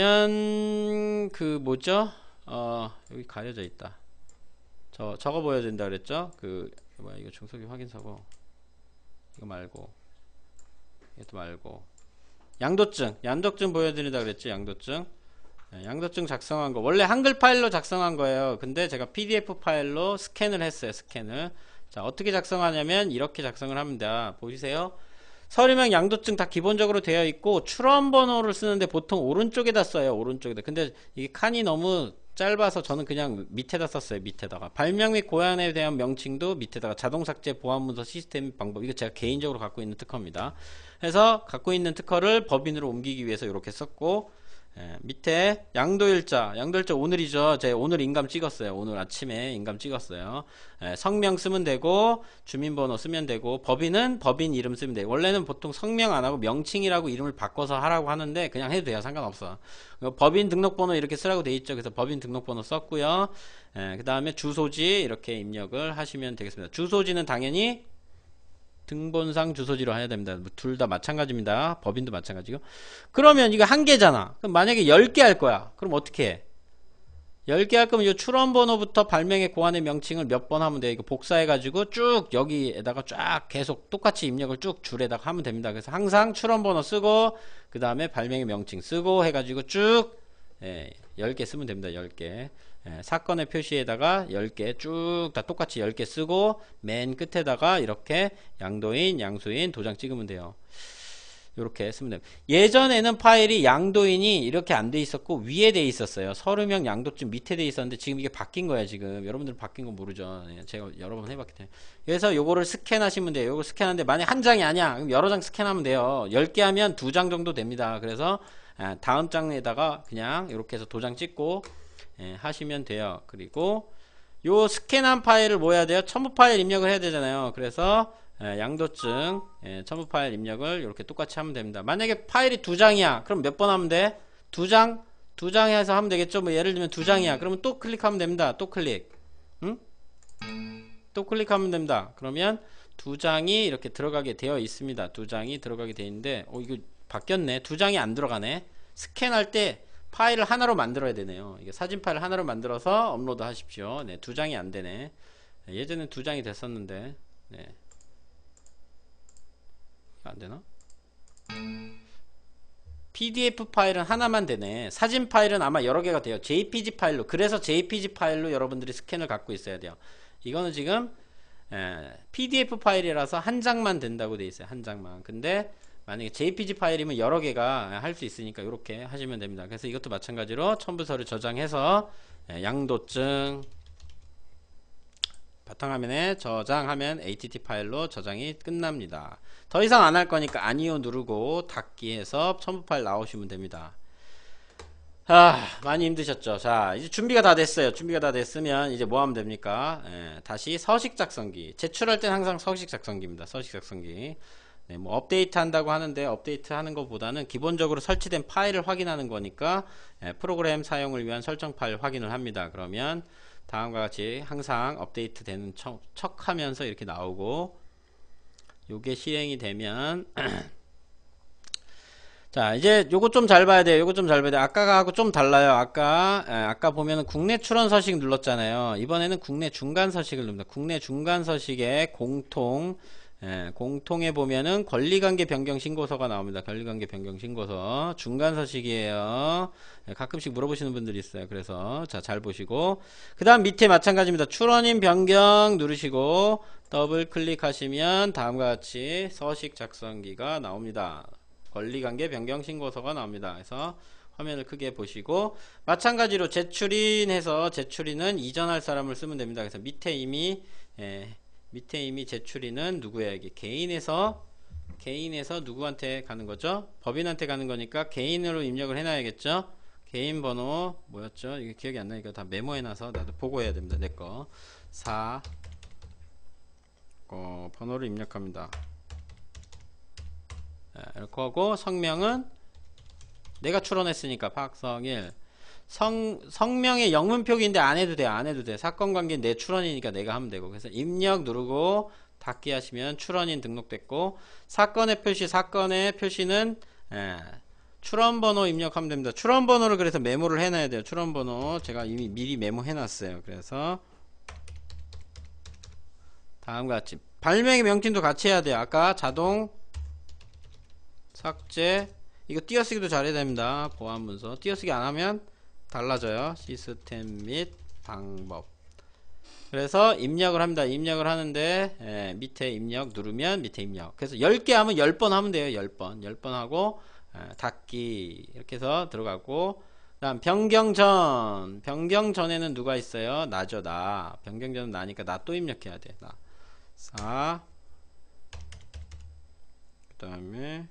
되냐면 그 뭐죠? 어, 여기 가려져 있다. 저 저거 보여야 된다 그랬죠? 그 뭐야 이거 중소기업 확인서고 이거 말고. 이것도 말고 양도증 양도증 보여드린다 그랬지. 양도증 네, 양도증 작성한 거 원래 한글 파일로 작성한 거예요. 근데 제가 피디에프 파일로 스캔을 했어요. 스캔을. 자, 어떻게 작성하냐면 이렇게 작성을 합니다. 보이세요? 서류명 양도증 다 기본적으로 되어 있고 출원번호를 쓰는데 보통 오른쪽에다 써요. 오른쪽에다. 근데 이게 칸이 너무 짧아서 저는 그냥 밑에다 썼어요. 밑에다가 발명 및 고안에 대한 명칭도 밑에다가 자동 삭제 보안문서 시스템 방법 이거 제가 개인적으로 갖고 있는 특허입니다. 그래서 갖고 있는 특허를 법인으로 옮기기 위해서 이렇게 썼고 예, 밑에 양도일자 양도일자 오늘이죠. 제가 오늘 인감 찍었어요. 오늘 아침에 인감 찍었어요. 예, 성명 쓰면 되고 주민번호 쓰면 되고 법인은 법인 이름 쓰면 돼요. 원래는 보통 성명 안하고 명칭이라고 이름을 바꿔서 하라고 하는데 그냥 해도 돼요. 상관없어. 법인 등록번호 이렇게 쓰라고 돼 있죠. 그래서 법인 등록번호 썼고요. 예, 그 다음에 주소지 이렇게 입력을 하시면 되겠습니다. 주소지는 당연히 등본상 주소지로 해야 됩니다. 둘 다 마찬가지입니다. 법인도 마찬가지고. 그러면 이거 한 개잖아. 그럼 만약에 열 개 할 거야. 그럼 어떻게 해? 열 개 할 거면 이 출원번호부터 발명의 고안의 명칭을 몇 번 하면 돼. 이거 복사해가지고 쭉 여기에다가 쫙 계속 똑같이 입력을 쭉 줄에다가 하면 됩니다. 그래서 항상 출원번호 쓰고 그 다음에 발명의 명칭 쓰고 해가지고 쭉 예, 열 개 쓰면 됩니다. 열 개. 예, 사건의 표시에다가 열 개 쭉 다 똑같이 열 개 쓰고 맨 끝에다가 이렇게 양도인, 양수인 도장 찍으면 돼요. 이렇게 쓰면 돼요. 예전에는 파일이 양도인이 이렇게 안 돼 있었고 위에 돼 있었어요. 서류명 양도증 밑에 돼 있었는데 지금 이게 바뀐 거야. 지금 여러분들 바뀐 거 모르죠. 예, 제가 여러 번 해봤기 때문에. 그래서 요거를 스캔하시면 돼요. 요거 스캔하는데 만약 한 장이 아니야. 그럼 여러 장 스캔하면 돼요. 열 개 하면 두 장 정도 됩니다. 그래서 아, 다음 장에다가 그냥 이렇게 해서 도장 찍고 예, 하시면 돼요. 그리고 요 스캔한 파일을 뭐 해야 돼요? 첨부 파일 입력을 해야 되잖아요. 그래서 예, 양도증 예, 첨부 파일 입력을 이렇게 똑같이 하면 됩니다. 만약에 파일이 두 장이야. 그럼 몇 번 하면 돼? 두 장? 두 장 해서 하면 되겠죠? 뭐 예를 들면 두 장이야. 그러면 또 클릭하면 됩니다. 또 클릭. 응? 또 클릭하면 됩니다. 그러면 두 장이 이렇게 들어가게 되어 있습니다. 두 장이 들어가게 되어 있는데 어 이거 바뀌었네. 두 장이 안 들어가네. 스캔할 때 파일을 하나로 만들어야 되네요. 이게 사진 파일 하나로 만들어서 업로드 하십시오. 네, 두 장이 안 되네. 예전엔 두 장이 됐었는데, 네. 안 되나? 피디에프 파일은 하나만 되네. 사진 파일은 아마 여러 개가 돼요. 제이피지 파일로. 그래서 제이피지 파일로 여러분들이 스캔을 갖고 있어야 돼요. 이거는 지금 에, 피디에프 파일이라서 한 장만 된다고 돼 있어요. 한 장만. 근데 만약에 제이피지 파일이면 여러 개가 할 수 있으니까 이렇게 하시면 됩니다. 그래서 이것도 마찬가지로 첨부서류 저장해서 에, 양도증 바탕화면에 저장하면 에이티티 파일로 저장이 끝납니다. 더 이상 안 할 거니까 아니요 누르고 닫기 해서 첨부 파일 나오시면 됩니다. 아, 많이 힘드셨죠? 자, 이제 준비가 다 됐어요. 준비가 다 됐으면 이제 뭐 하면 됩니까? 예, 다시 서식 작성기. 제출할 땐 항상 서식 작성기입니다. 서식 작성기. 네, 뭐 업데이트 한다고 하는데 업데이트 하는 것보다는 기본적으로 설치된 파일을 확인하는 거니까 예, 프로그램 사용을 위한 설정 파일 확인을 합니다. 그러면 다음과 같이 항상 업데이트 되는 척, 척 하면서 이렇게 나오고, 요게 실행이 되면 자, 이제 요거 좀 잘 봐야 돼요. 요거 좀 잘 봐야 돼요. 아까하고 좀 달라요. 아까 에, 아까 보면은 국내 출원 서식 눌렀잖아요. 이번에는 국내 중간 서식을 누릅니다. 국내 중간 서식에 공통 예, 공통에 보면은 권리관계 변경 신고서가 나옵니다. 권리관계 변경 신고서 중간 서식이에요. 예, 가끔씩 물어보시는 분들이 있어요. 그래서 자, 잘 보시고 그 다음 밑에 마찬가지입니다. 출원인 변경 누르시고 더블 클릭하시면 다음과 같이 서식 작성기가 나옵니다. 권리관계 변경 신고서가 나옵니다. 그래서 화면을 크게 보시고 마찬가지로 제출인해서 제출인은 이전할 사람을 쓰면 됩니다. 그래서 밑에 이미 예, 밑에 이미 제출인은 누구예요? 이게 개인에서 개인에서 누구한테 가는 거죠? 법인한테 가는 거니까 개인으로 입력을 해놔야겠죠? 개인 번호 뭐였죠? 이게 기억이 안 나니까 다 메모해놔서 나도 보고해야 됩니다. 내거 사 어, 번호를 입력합니다. 네, 이렇게 하고 성명은 내가 출원했으니까 박성일. 성, 성명의 영문 표기인데 안 해도 돼, 안 해도 돼. 사건 관계는 내 출원이니까 내가 하면 되고. 그래서 입력 누르고 닫기 하시면 출원인 등록됐고, 사건의 표시, 사건의 표시는, 예, 출원 번호 입력하면 됩니다. 출원 번호를 그래서 메모를 해놔야 돼요. 출원 번호. 제가 이미 미리 메모해 놨어요. 그래서, 다음과 같이. 발명의 명칭도 같이 해야 돼요. 아까 자동, 삭제, 이거 띄어쓰기도 잘해야 됩니다. 보안 문서. 띄어쓰기 안 하면, 달라져요. 시스템 및 방법. 그래서 입력을 합니다. 입력을 하는데 예, 밑에 입력 누르면 밑에 입력. 그래서 열 개 하면 열 번 하면 돼요. 열 번. 열 번 하고 예, 닫기 이렇게 해서 들어가고, 그다음 변경 전. 변경 전에는 누가 있어요? 나죠. 나. 변경 전은 나니까 나 또 입력해야 돼. 나. 사. 그다음에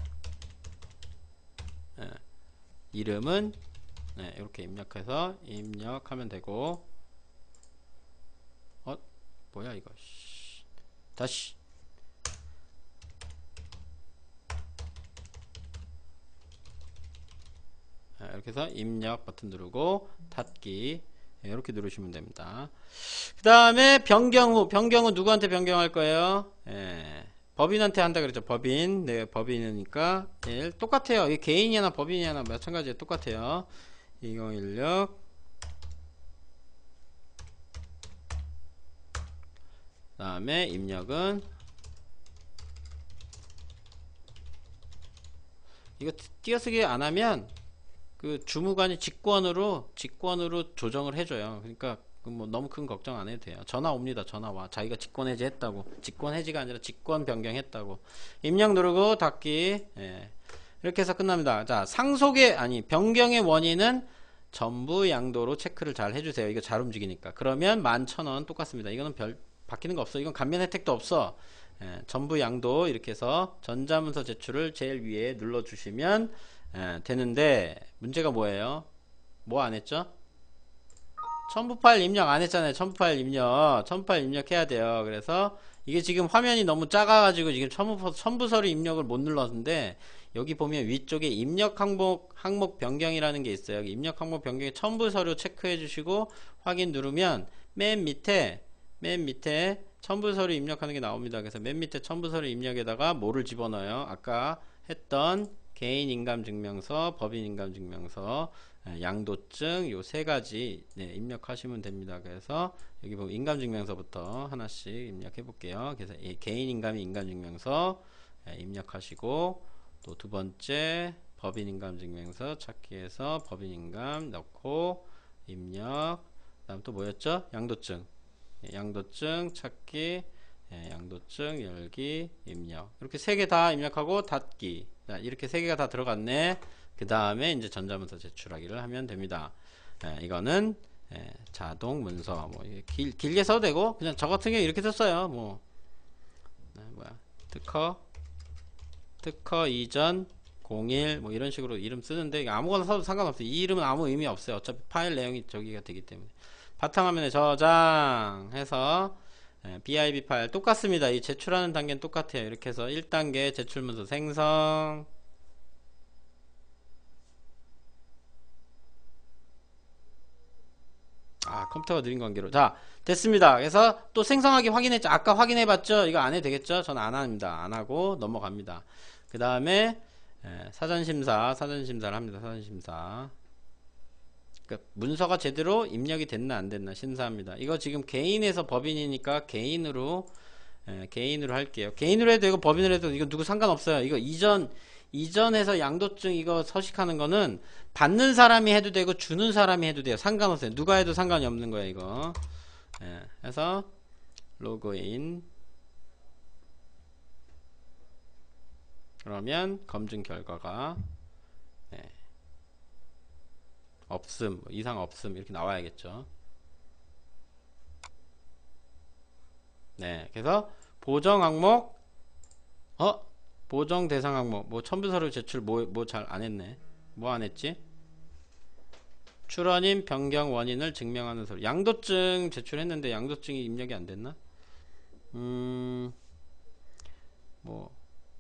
예, 이름은 네, 이렇게 입력해서 입력하면 되고, 어 뭐야 이거. 씨. 다시 네, 이렇게 해서 입력 버튼 누르고 닫기 네, 이렇게 누르시면 됩니다. 그 다음에 변경 후. 변경 후 누구한테 변경할 거예요? 네, 법인한테 한다 그랬죠. 법인. 네, 법인이니까 일. 똑같아요. 이게 개인이나 법인이나 마찬가지에 똑같아요. 이공일육 그 다음에 입력은 이거 띄어쓰기 안하면 그 주무관이 직권으로 직권으로 조정을 해줘요. 그러니까 뭐 너무 큰 걱정 안 해도 돼요. 전화 옵니다. 전화 와. 자기가 직권 해지 했다고. 직권 해지가 아니라 직권 변경했다고. 입력 누르고 닫기. 예. 이렇게 해서 끝납니다. 자, 상속의 아니 변경의 원인은 전부 양도로 체크를 잘 해주세요. 이거 잘 움직이니까. 그러면 만 천 원 똑같습니다. 이거는 별 바뀌는 거 없어. 이건 감면 혜택도 없어. 예, 전부 양도 이렇게 해서 전자문서 제출을 제일 위에 눌러주시면 예, 되는데 문제가 뭐예요? 뭐 안 했죠? 첨부 파일 입력 안 했잖아요. 첨부 파일 입력. 첨부 파일 입력해야 돼요. 그래서 이게 지금 화면이 너무 작아가지고 지금 첨부, 첨부 서류 입력을 못 눌렀는데, 여기 보면 위쪽에 입력 항목, 항목 변경이라는 게 있어요. 여기 입력 항목 변경에 첨부 서류 체크해 주시고 확인 누르면 맨 밑에, 맨 밑에 첨부 서류 입력하는 게 나옵니다. 그래서 맨 밑에 첨부 서류 입력에다가 뭐를 집어넣어요? 아까 했던 개인 인감증명서, 법인 인감증명서, 예, 양도증 요 세 가지 네, 입력하시면 됩니다. 그래서 여기 보면 인감증명서부터 하나씩 입력해 볼게요. 그래서 이 개인 인감이 인감증명서 예, 입력하시고 또 두 번째 법인 인감증명서 찾기에서 법인 인감 넣고 입력. 그다음 또 뭐였죠? 양도증. 예, 양도증 찾기, 예, 양도증 열기, 입력. 이렇게 세 개 다 입력하고 닫기. 자, 이렇게 세 개가 다 들어갔네. 그 다음에 이제 전자문서 제출하기를 하면 됩니다. 예, 이거는 예, 자동 문서. 뭐 길, 길게 써도 되고 그냥 저 같은 경우 이렇게 썼어요. 뭐 네, 뭐야 특허 특허 이전 공일 뭐 이런 식으로 이름 쓰는데 아무거나 써도 상관없어요. 이 이름은 아무 의미 없어요. 어차피 파일 내용이 저기가 되기 때문에. 바탕화면에 저장해서 예, 비아이비 파일 똑같습니다. 이 제출하는 단계는 똑같아요. 이렇게 해서 일 단계 제출문서 생성. 아, 컴퓨터가 느린 관계로. 자, 됐습니다. 그래서 또 생성하기 확인했죠. 아까 확인해봤죠? 이거 안 해도 되겠죠? 저는 안 합니다. 안 하고 넘어갑니다. 그 다음에 사전심사, 사전심사를 합니다. 사전심사. 그러니까 문서가 제대로 입력이 됐나 안 됐나 심사합니다. 이거 지금 개인에서 법인이니까 개인으로 예, 개인으로 할게요. 개인으로 해도 되고 법인으로 해도 이거 누구 상관없어요. 이거 이전 이전에서 양도증 이거 서식하는 거는 받는 사람이 해도 되고 주는 사람이 해도 돼요. 상관없어요. 누가 해도 상관이 없는 거예요. 이거. 예, 그래서 로그인. 그러면 검증 결과가 네, 없음, 뭐 이상 없음 이렇게 나와야겠죠. 네, 그래서 보정 항목, 어, 보정 대상 항목, 뭐 첨부 서류 제출 뭐 뭐 잘 안 했네. 뭐 안 했지? 출원인 변경 원인을 증명하는 서류. 양도증 제출했는데 양도증이 입력이 안 됐나? 음, 뭐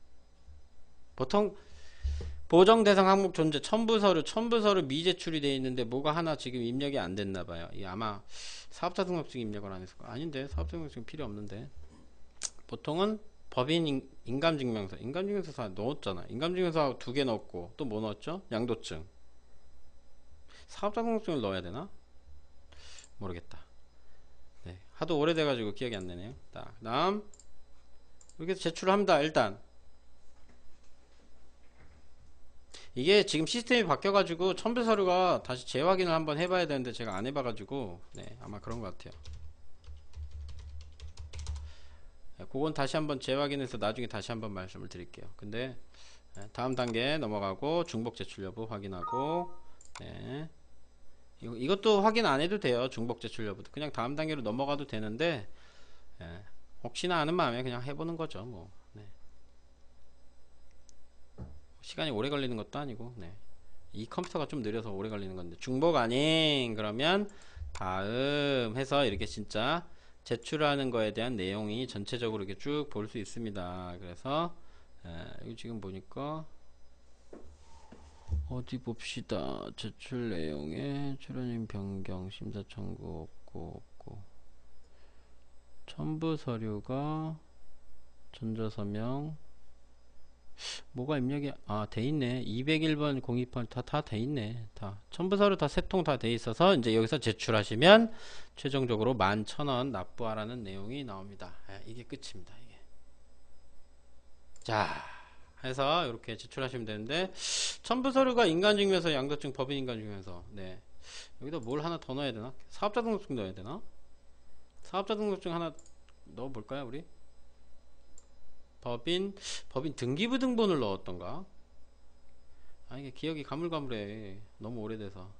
보통 보정 대상 항목 존재 첨부 서류 첨부 서류 미제출이 되어 있는데 뭐가 하나 지금 입력이 안 됐나 봐요. 이 아마 사업자 등록증 입력을 안 했을 거야. 아닌데 사업자 등록증 필요 없는데 보통은 법인 인, 인감증명서 인감증명서 다 넣었잖아. 인감증명서 두 개 넣었고 또 뭐 넣었죠? 양도증. 사업자 등록증을 넣어야 되나? 모르겠다. 네, 하도 오래돼가지고 기억이 안 나네요. 자, 그다음 이렇게 해서 제출을 합니다. 일단 이게 지금 시스템이 바뀌어가지고 첨부 서류가 다시 재확인을 한번 해봐야 되는데 제가 안 해봐가지고 네 아마 그런 것 같아요. 네, 그건 다시 한번 재확인해서 나중에 다시 한번 말씀을 드릴게요. 근데 네, 다음 단계 넘어가고 중복 제출 여부 확인하고 네 이거, 이것도 확인 안 해도 돼요. 중복 제출 여부도 그냥 다음 단계로 넘어가도 되는데 네, 혹시나 하는 마음에 그냥 해보는 거죠. 뭐 네. 시간이 오래 걸리는 것도 아니고 네. 이 컴퓨터가 좀 느려서 오래 걸리는 건데 중복 아닌 그러면 다음 해서 이렇게 진짜 제출하는 거에 대한 내용이 전체적으로 이렇게 쭉 볼 수 있습니다. 그래서 에, 여기 지금 보니까 어디 봅시다. 제출 내용에 출연인 변경 심사 청구 없고 없고 첨부 서류가 전자서명 뭐가 입력이 아 돼있네. 이백일 번 공이팔 다 다 돼있네. 다 첨부서류 다 세 통 다 돼있어서 이제 여기서 제출하시면 최종적으로 만 천 원 납부하라는 내용이 나옵니다. 예, 이게 끝입니다. 이게. 자 해서 이렇게 제출하시면 되는데 첨부서류가 인간증명서 양도증 법인 인간증명서 네 여기다 뭘 하나 더 넣어야 되나? 사업자 등록증 넣어야 되나? 사업자 등록증 하나 넣어볼까요 우리? 법인 법인 등기부등본을 넣었던가? 아 이게 기억이 가물가물해. 너무 오래돼서.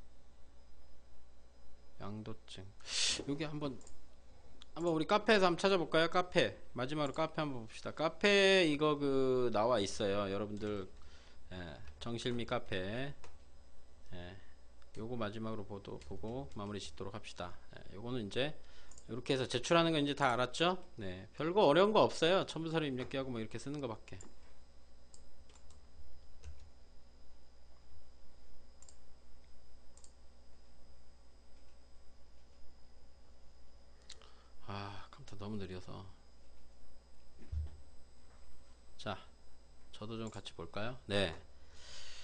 양도증. 여기 한번 한번 우리 카페에서 한번 찾아볼까요? 카페 마지막으로 카페 한번 봅시다. 카페 이거 그 나와 있어요. 여러분들 예, 정실미 카페 예, 요거 마지막으로 보도, 보고 마무리 짓도록 합시다. 예, 요거는 이제 이렇게 해서 제출하는 거 이제 다 알았죠? 네, 별거 어려운 거 없어요. 첨부서류 입력기 하고 뭐 이렇게 쓰는 거 밖에. 아, 컴퓨터 너무 느려서. 자, 저도 좀 같이 볼까요? 네.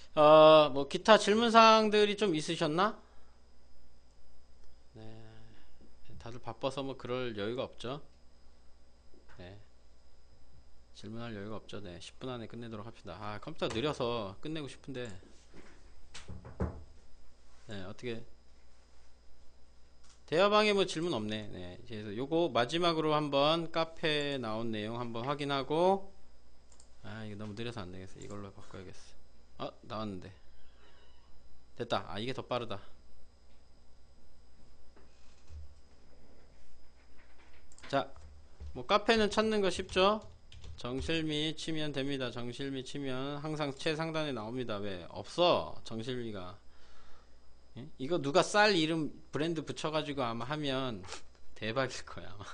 어, 뭐 기타 질문사항들이 좀 있으셨나? 네, 다들 바빠서 뭐 그럴 여유가 없죠. 네, 질문할 여유가 없죠. 네, 십 분 안에 끝내도록 합시다. 아, 컴퓨터가 느려서 끝내고 싶은데, 네, 어떻게 대화방에 뭐 질문 없네. 네, 그래서 요거 마지막으로 한번 카페에 나온 내용 한번 확인하고, 아, 이거 너무 느려서 안 되겠어. 이걸로 바꿔야겠어. 어, 나왔는데. 됐다. 아, 이게 더 빠르다. 자, 뭐 카페는 찾는 거 쉽죠? 정실미 치면 됩니다. 정실미 치면 항상 최상단에 나옵니다. 왜? 없어. 정실미가. 예? 이거 누가 쌀 이름 브랜드 붙여가지고 아마 하면 대박일 거야 아마.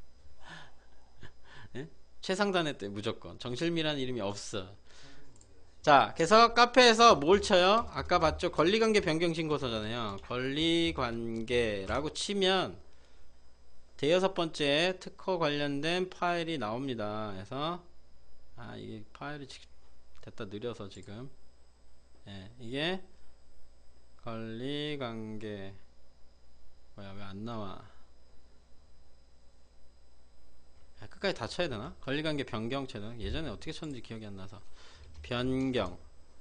예? 최상단에 때 무조건 정실미라는 이름이 없어. 자, 그래서 카페에서 뭘 쳐요? 아까 봤죠? 권리관계 변경신고서잖아요. 권리관계라고 치면 대여섯 번째 특허 관련된 파일이 나옵니다. 그래서 아, 이게 파일이 됐다 느려서 지금 예, 이게 권리관계 뭐야 왜 안 나와? 야, 끝까지 다 쳐야 되나? 권리관계 변경체는 예전에 어떻게 쳤는지 기억이 안 나서 변경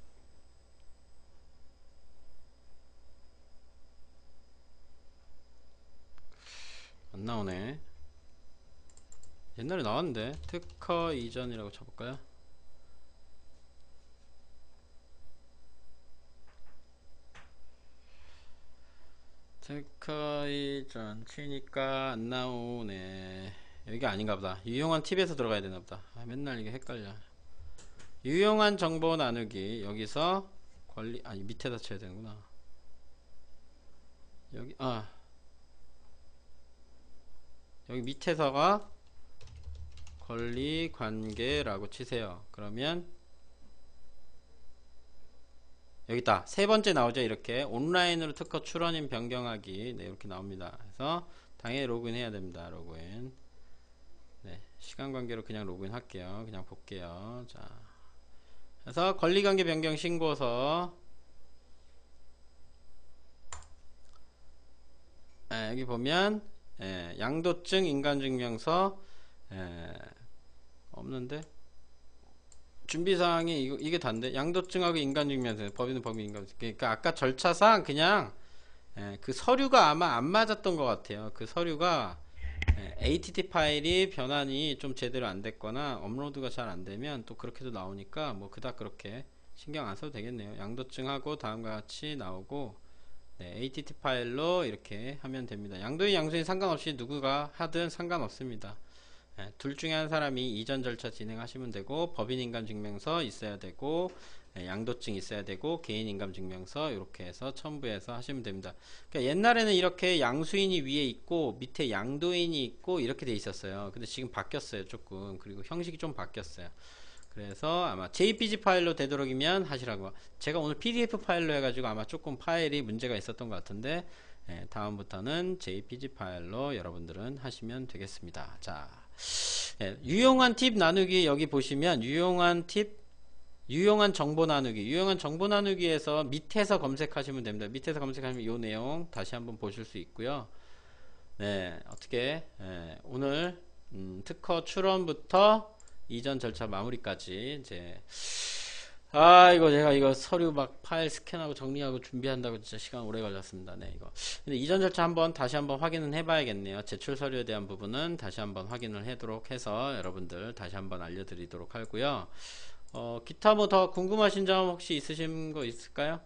안 나오네. 옛날에 나왔는데 특허 이전이라고 쳐볼까요? 특허 이전 치니까 안 나오네. 여기가 아닌가 보다. 유용한 팁에서 들어가야 되나 보다. 아, 맨날 이게 헷갈려. 유용한 정보 나누기 여기서 권리 아니 밑에다 쳐야 되는구나. 여기 아 여기 밑에서가 권리관계라고 치세요. 그러면 여기 있다. 세 번째 나오죠. 이렇게 온라인으로 특허 출원인 변경하기. 네, 이렇게 나옵니다. 그래서 당연히 로그인 해야 됩니다. 로그인. 네, 시간 관계로 그냥 로그인 할게요. 그냥 볼게요. 자, 그래서 권리관계 변경 신고서. 네, 여기 보면 예, 양도증 인감증명서 예, 없는데 준비사항이 이거, 이게 단데 양도증하고 인감증명서 법인은 법인 인감증 그러니까 아까 절차상 그냥 예, 그 서류가 아마 안 맞았던 것 같아요. 그 서류가 예, 에이티티 파일이 변환이 좀 제대로 안 됐거나 업로드가 잘 안 되면 또 그렇게도 나오니까 뭐 그닥 그렇게 신경 안 써도 되겠네요. 양도증하고 다음과 같이 나오고 네, 에이티티 파일로 이렇게 하면 됩니다. 양도인 양수인 상관없이 누구가 하든 상관없습니다. 네, 둘 중에 한 사람이 이전 절차 진행하시면 되고 법인인감증명서 있어야 되고 네, 양도증 있어야 되고 개인인감증명서 이렇게 해서 첨부해서 하시면 됩니다. 그러니까 옛날에는 이렇게 양수인이 위에 있고 밑에 양도인이 있고 이렇게 돼 있었어요. 근데 지금 바뀌었어요 조금. 그리고 형식이 좀 바뀌었어요. 그래서 아마 제이피지 파일로 되도록이면 하시라고. 제가 오늘 피디에프 파일로 해가지고 아마 조금 파일이 문제가 있었던 것 같은데 예, 다음부터는 제이피지 파일로 여러분들은 하시면 되겠습니다. 자, 예, 유용한 팁 나누기 여기 보시면 유용한 팁 유용한 정보 나누기 유용한 정보 나누기에서 밑에서 검색하시면 됩니다. 밑에서 검색하시면 이 내용 다시 한번 보실 수 있고요. 네, 어떻게 예, 오늘 음, 특허 출원부터 이전 절차 마무리까지 이제 아 이거 제가 이거 서류 막 파일 스캔하고 정리하고 준비한다고 진짜 시간 오래 걸렸습니다. 네 이거 근데 이전 절차 한번 다시 한번 확인은 해봐야겠네요. 제출 서류에 대한 부분은 다시 한번 확인을 하도록 해서 여러분들 다시 한번 알려드리도록 하고요. 어 기타 뭐 더 궁금하신 점 혹시 있으신 거 있을까요?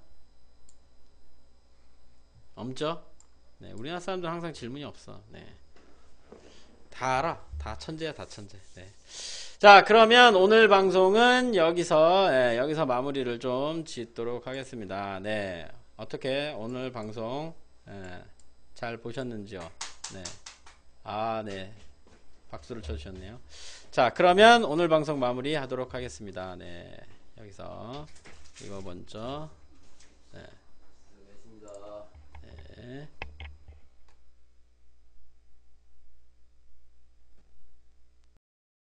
없죠? 네 우리나라 사람들 항상 질문이 없어. 네 다 알아. 다 천재야 다 천재. 네. 자 그러면 오늘 방송은 여기서 예, 여기서 마무리를 좀 짓도록 하겠습니다. 네 어떻게 오늘 방송 예, 잘 보셨는지요? 네. 아, 네. 박수를 쳐주셨네요. 자 그러면 오늘 방송 마무리 하도록 하겠습니다. 네 여기서 이거 먼저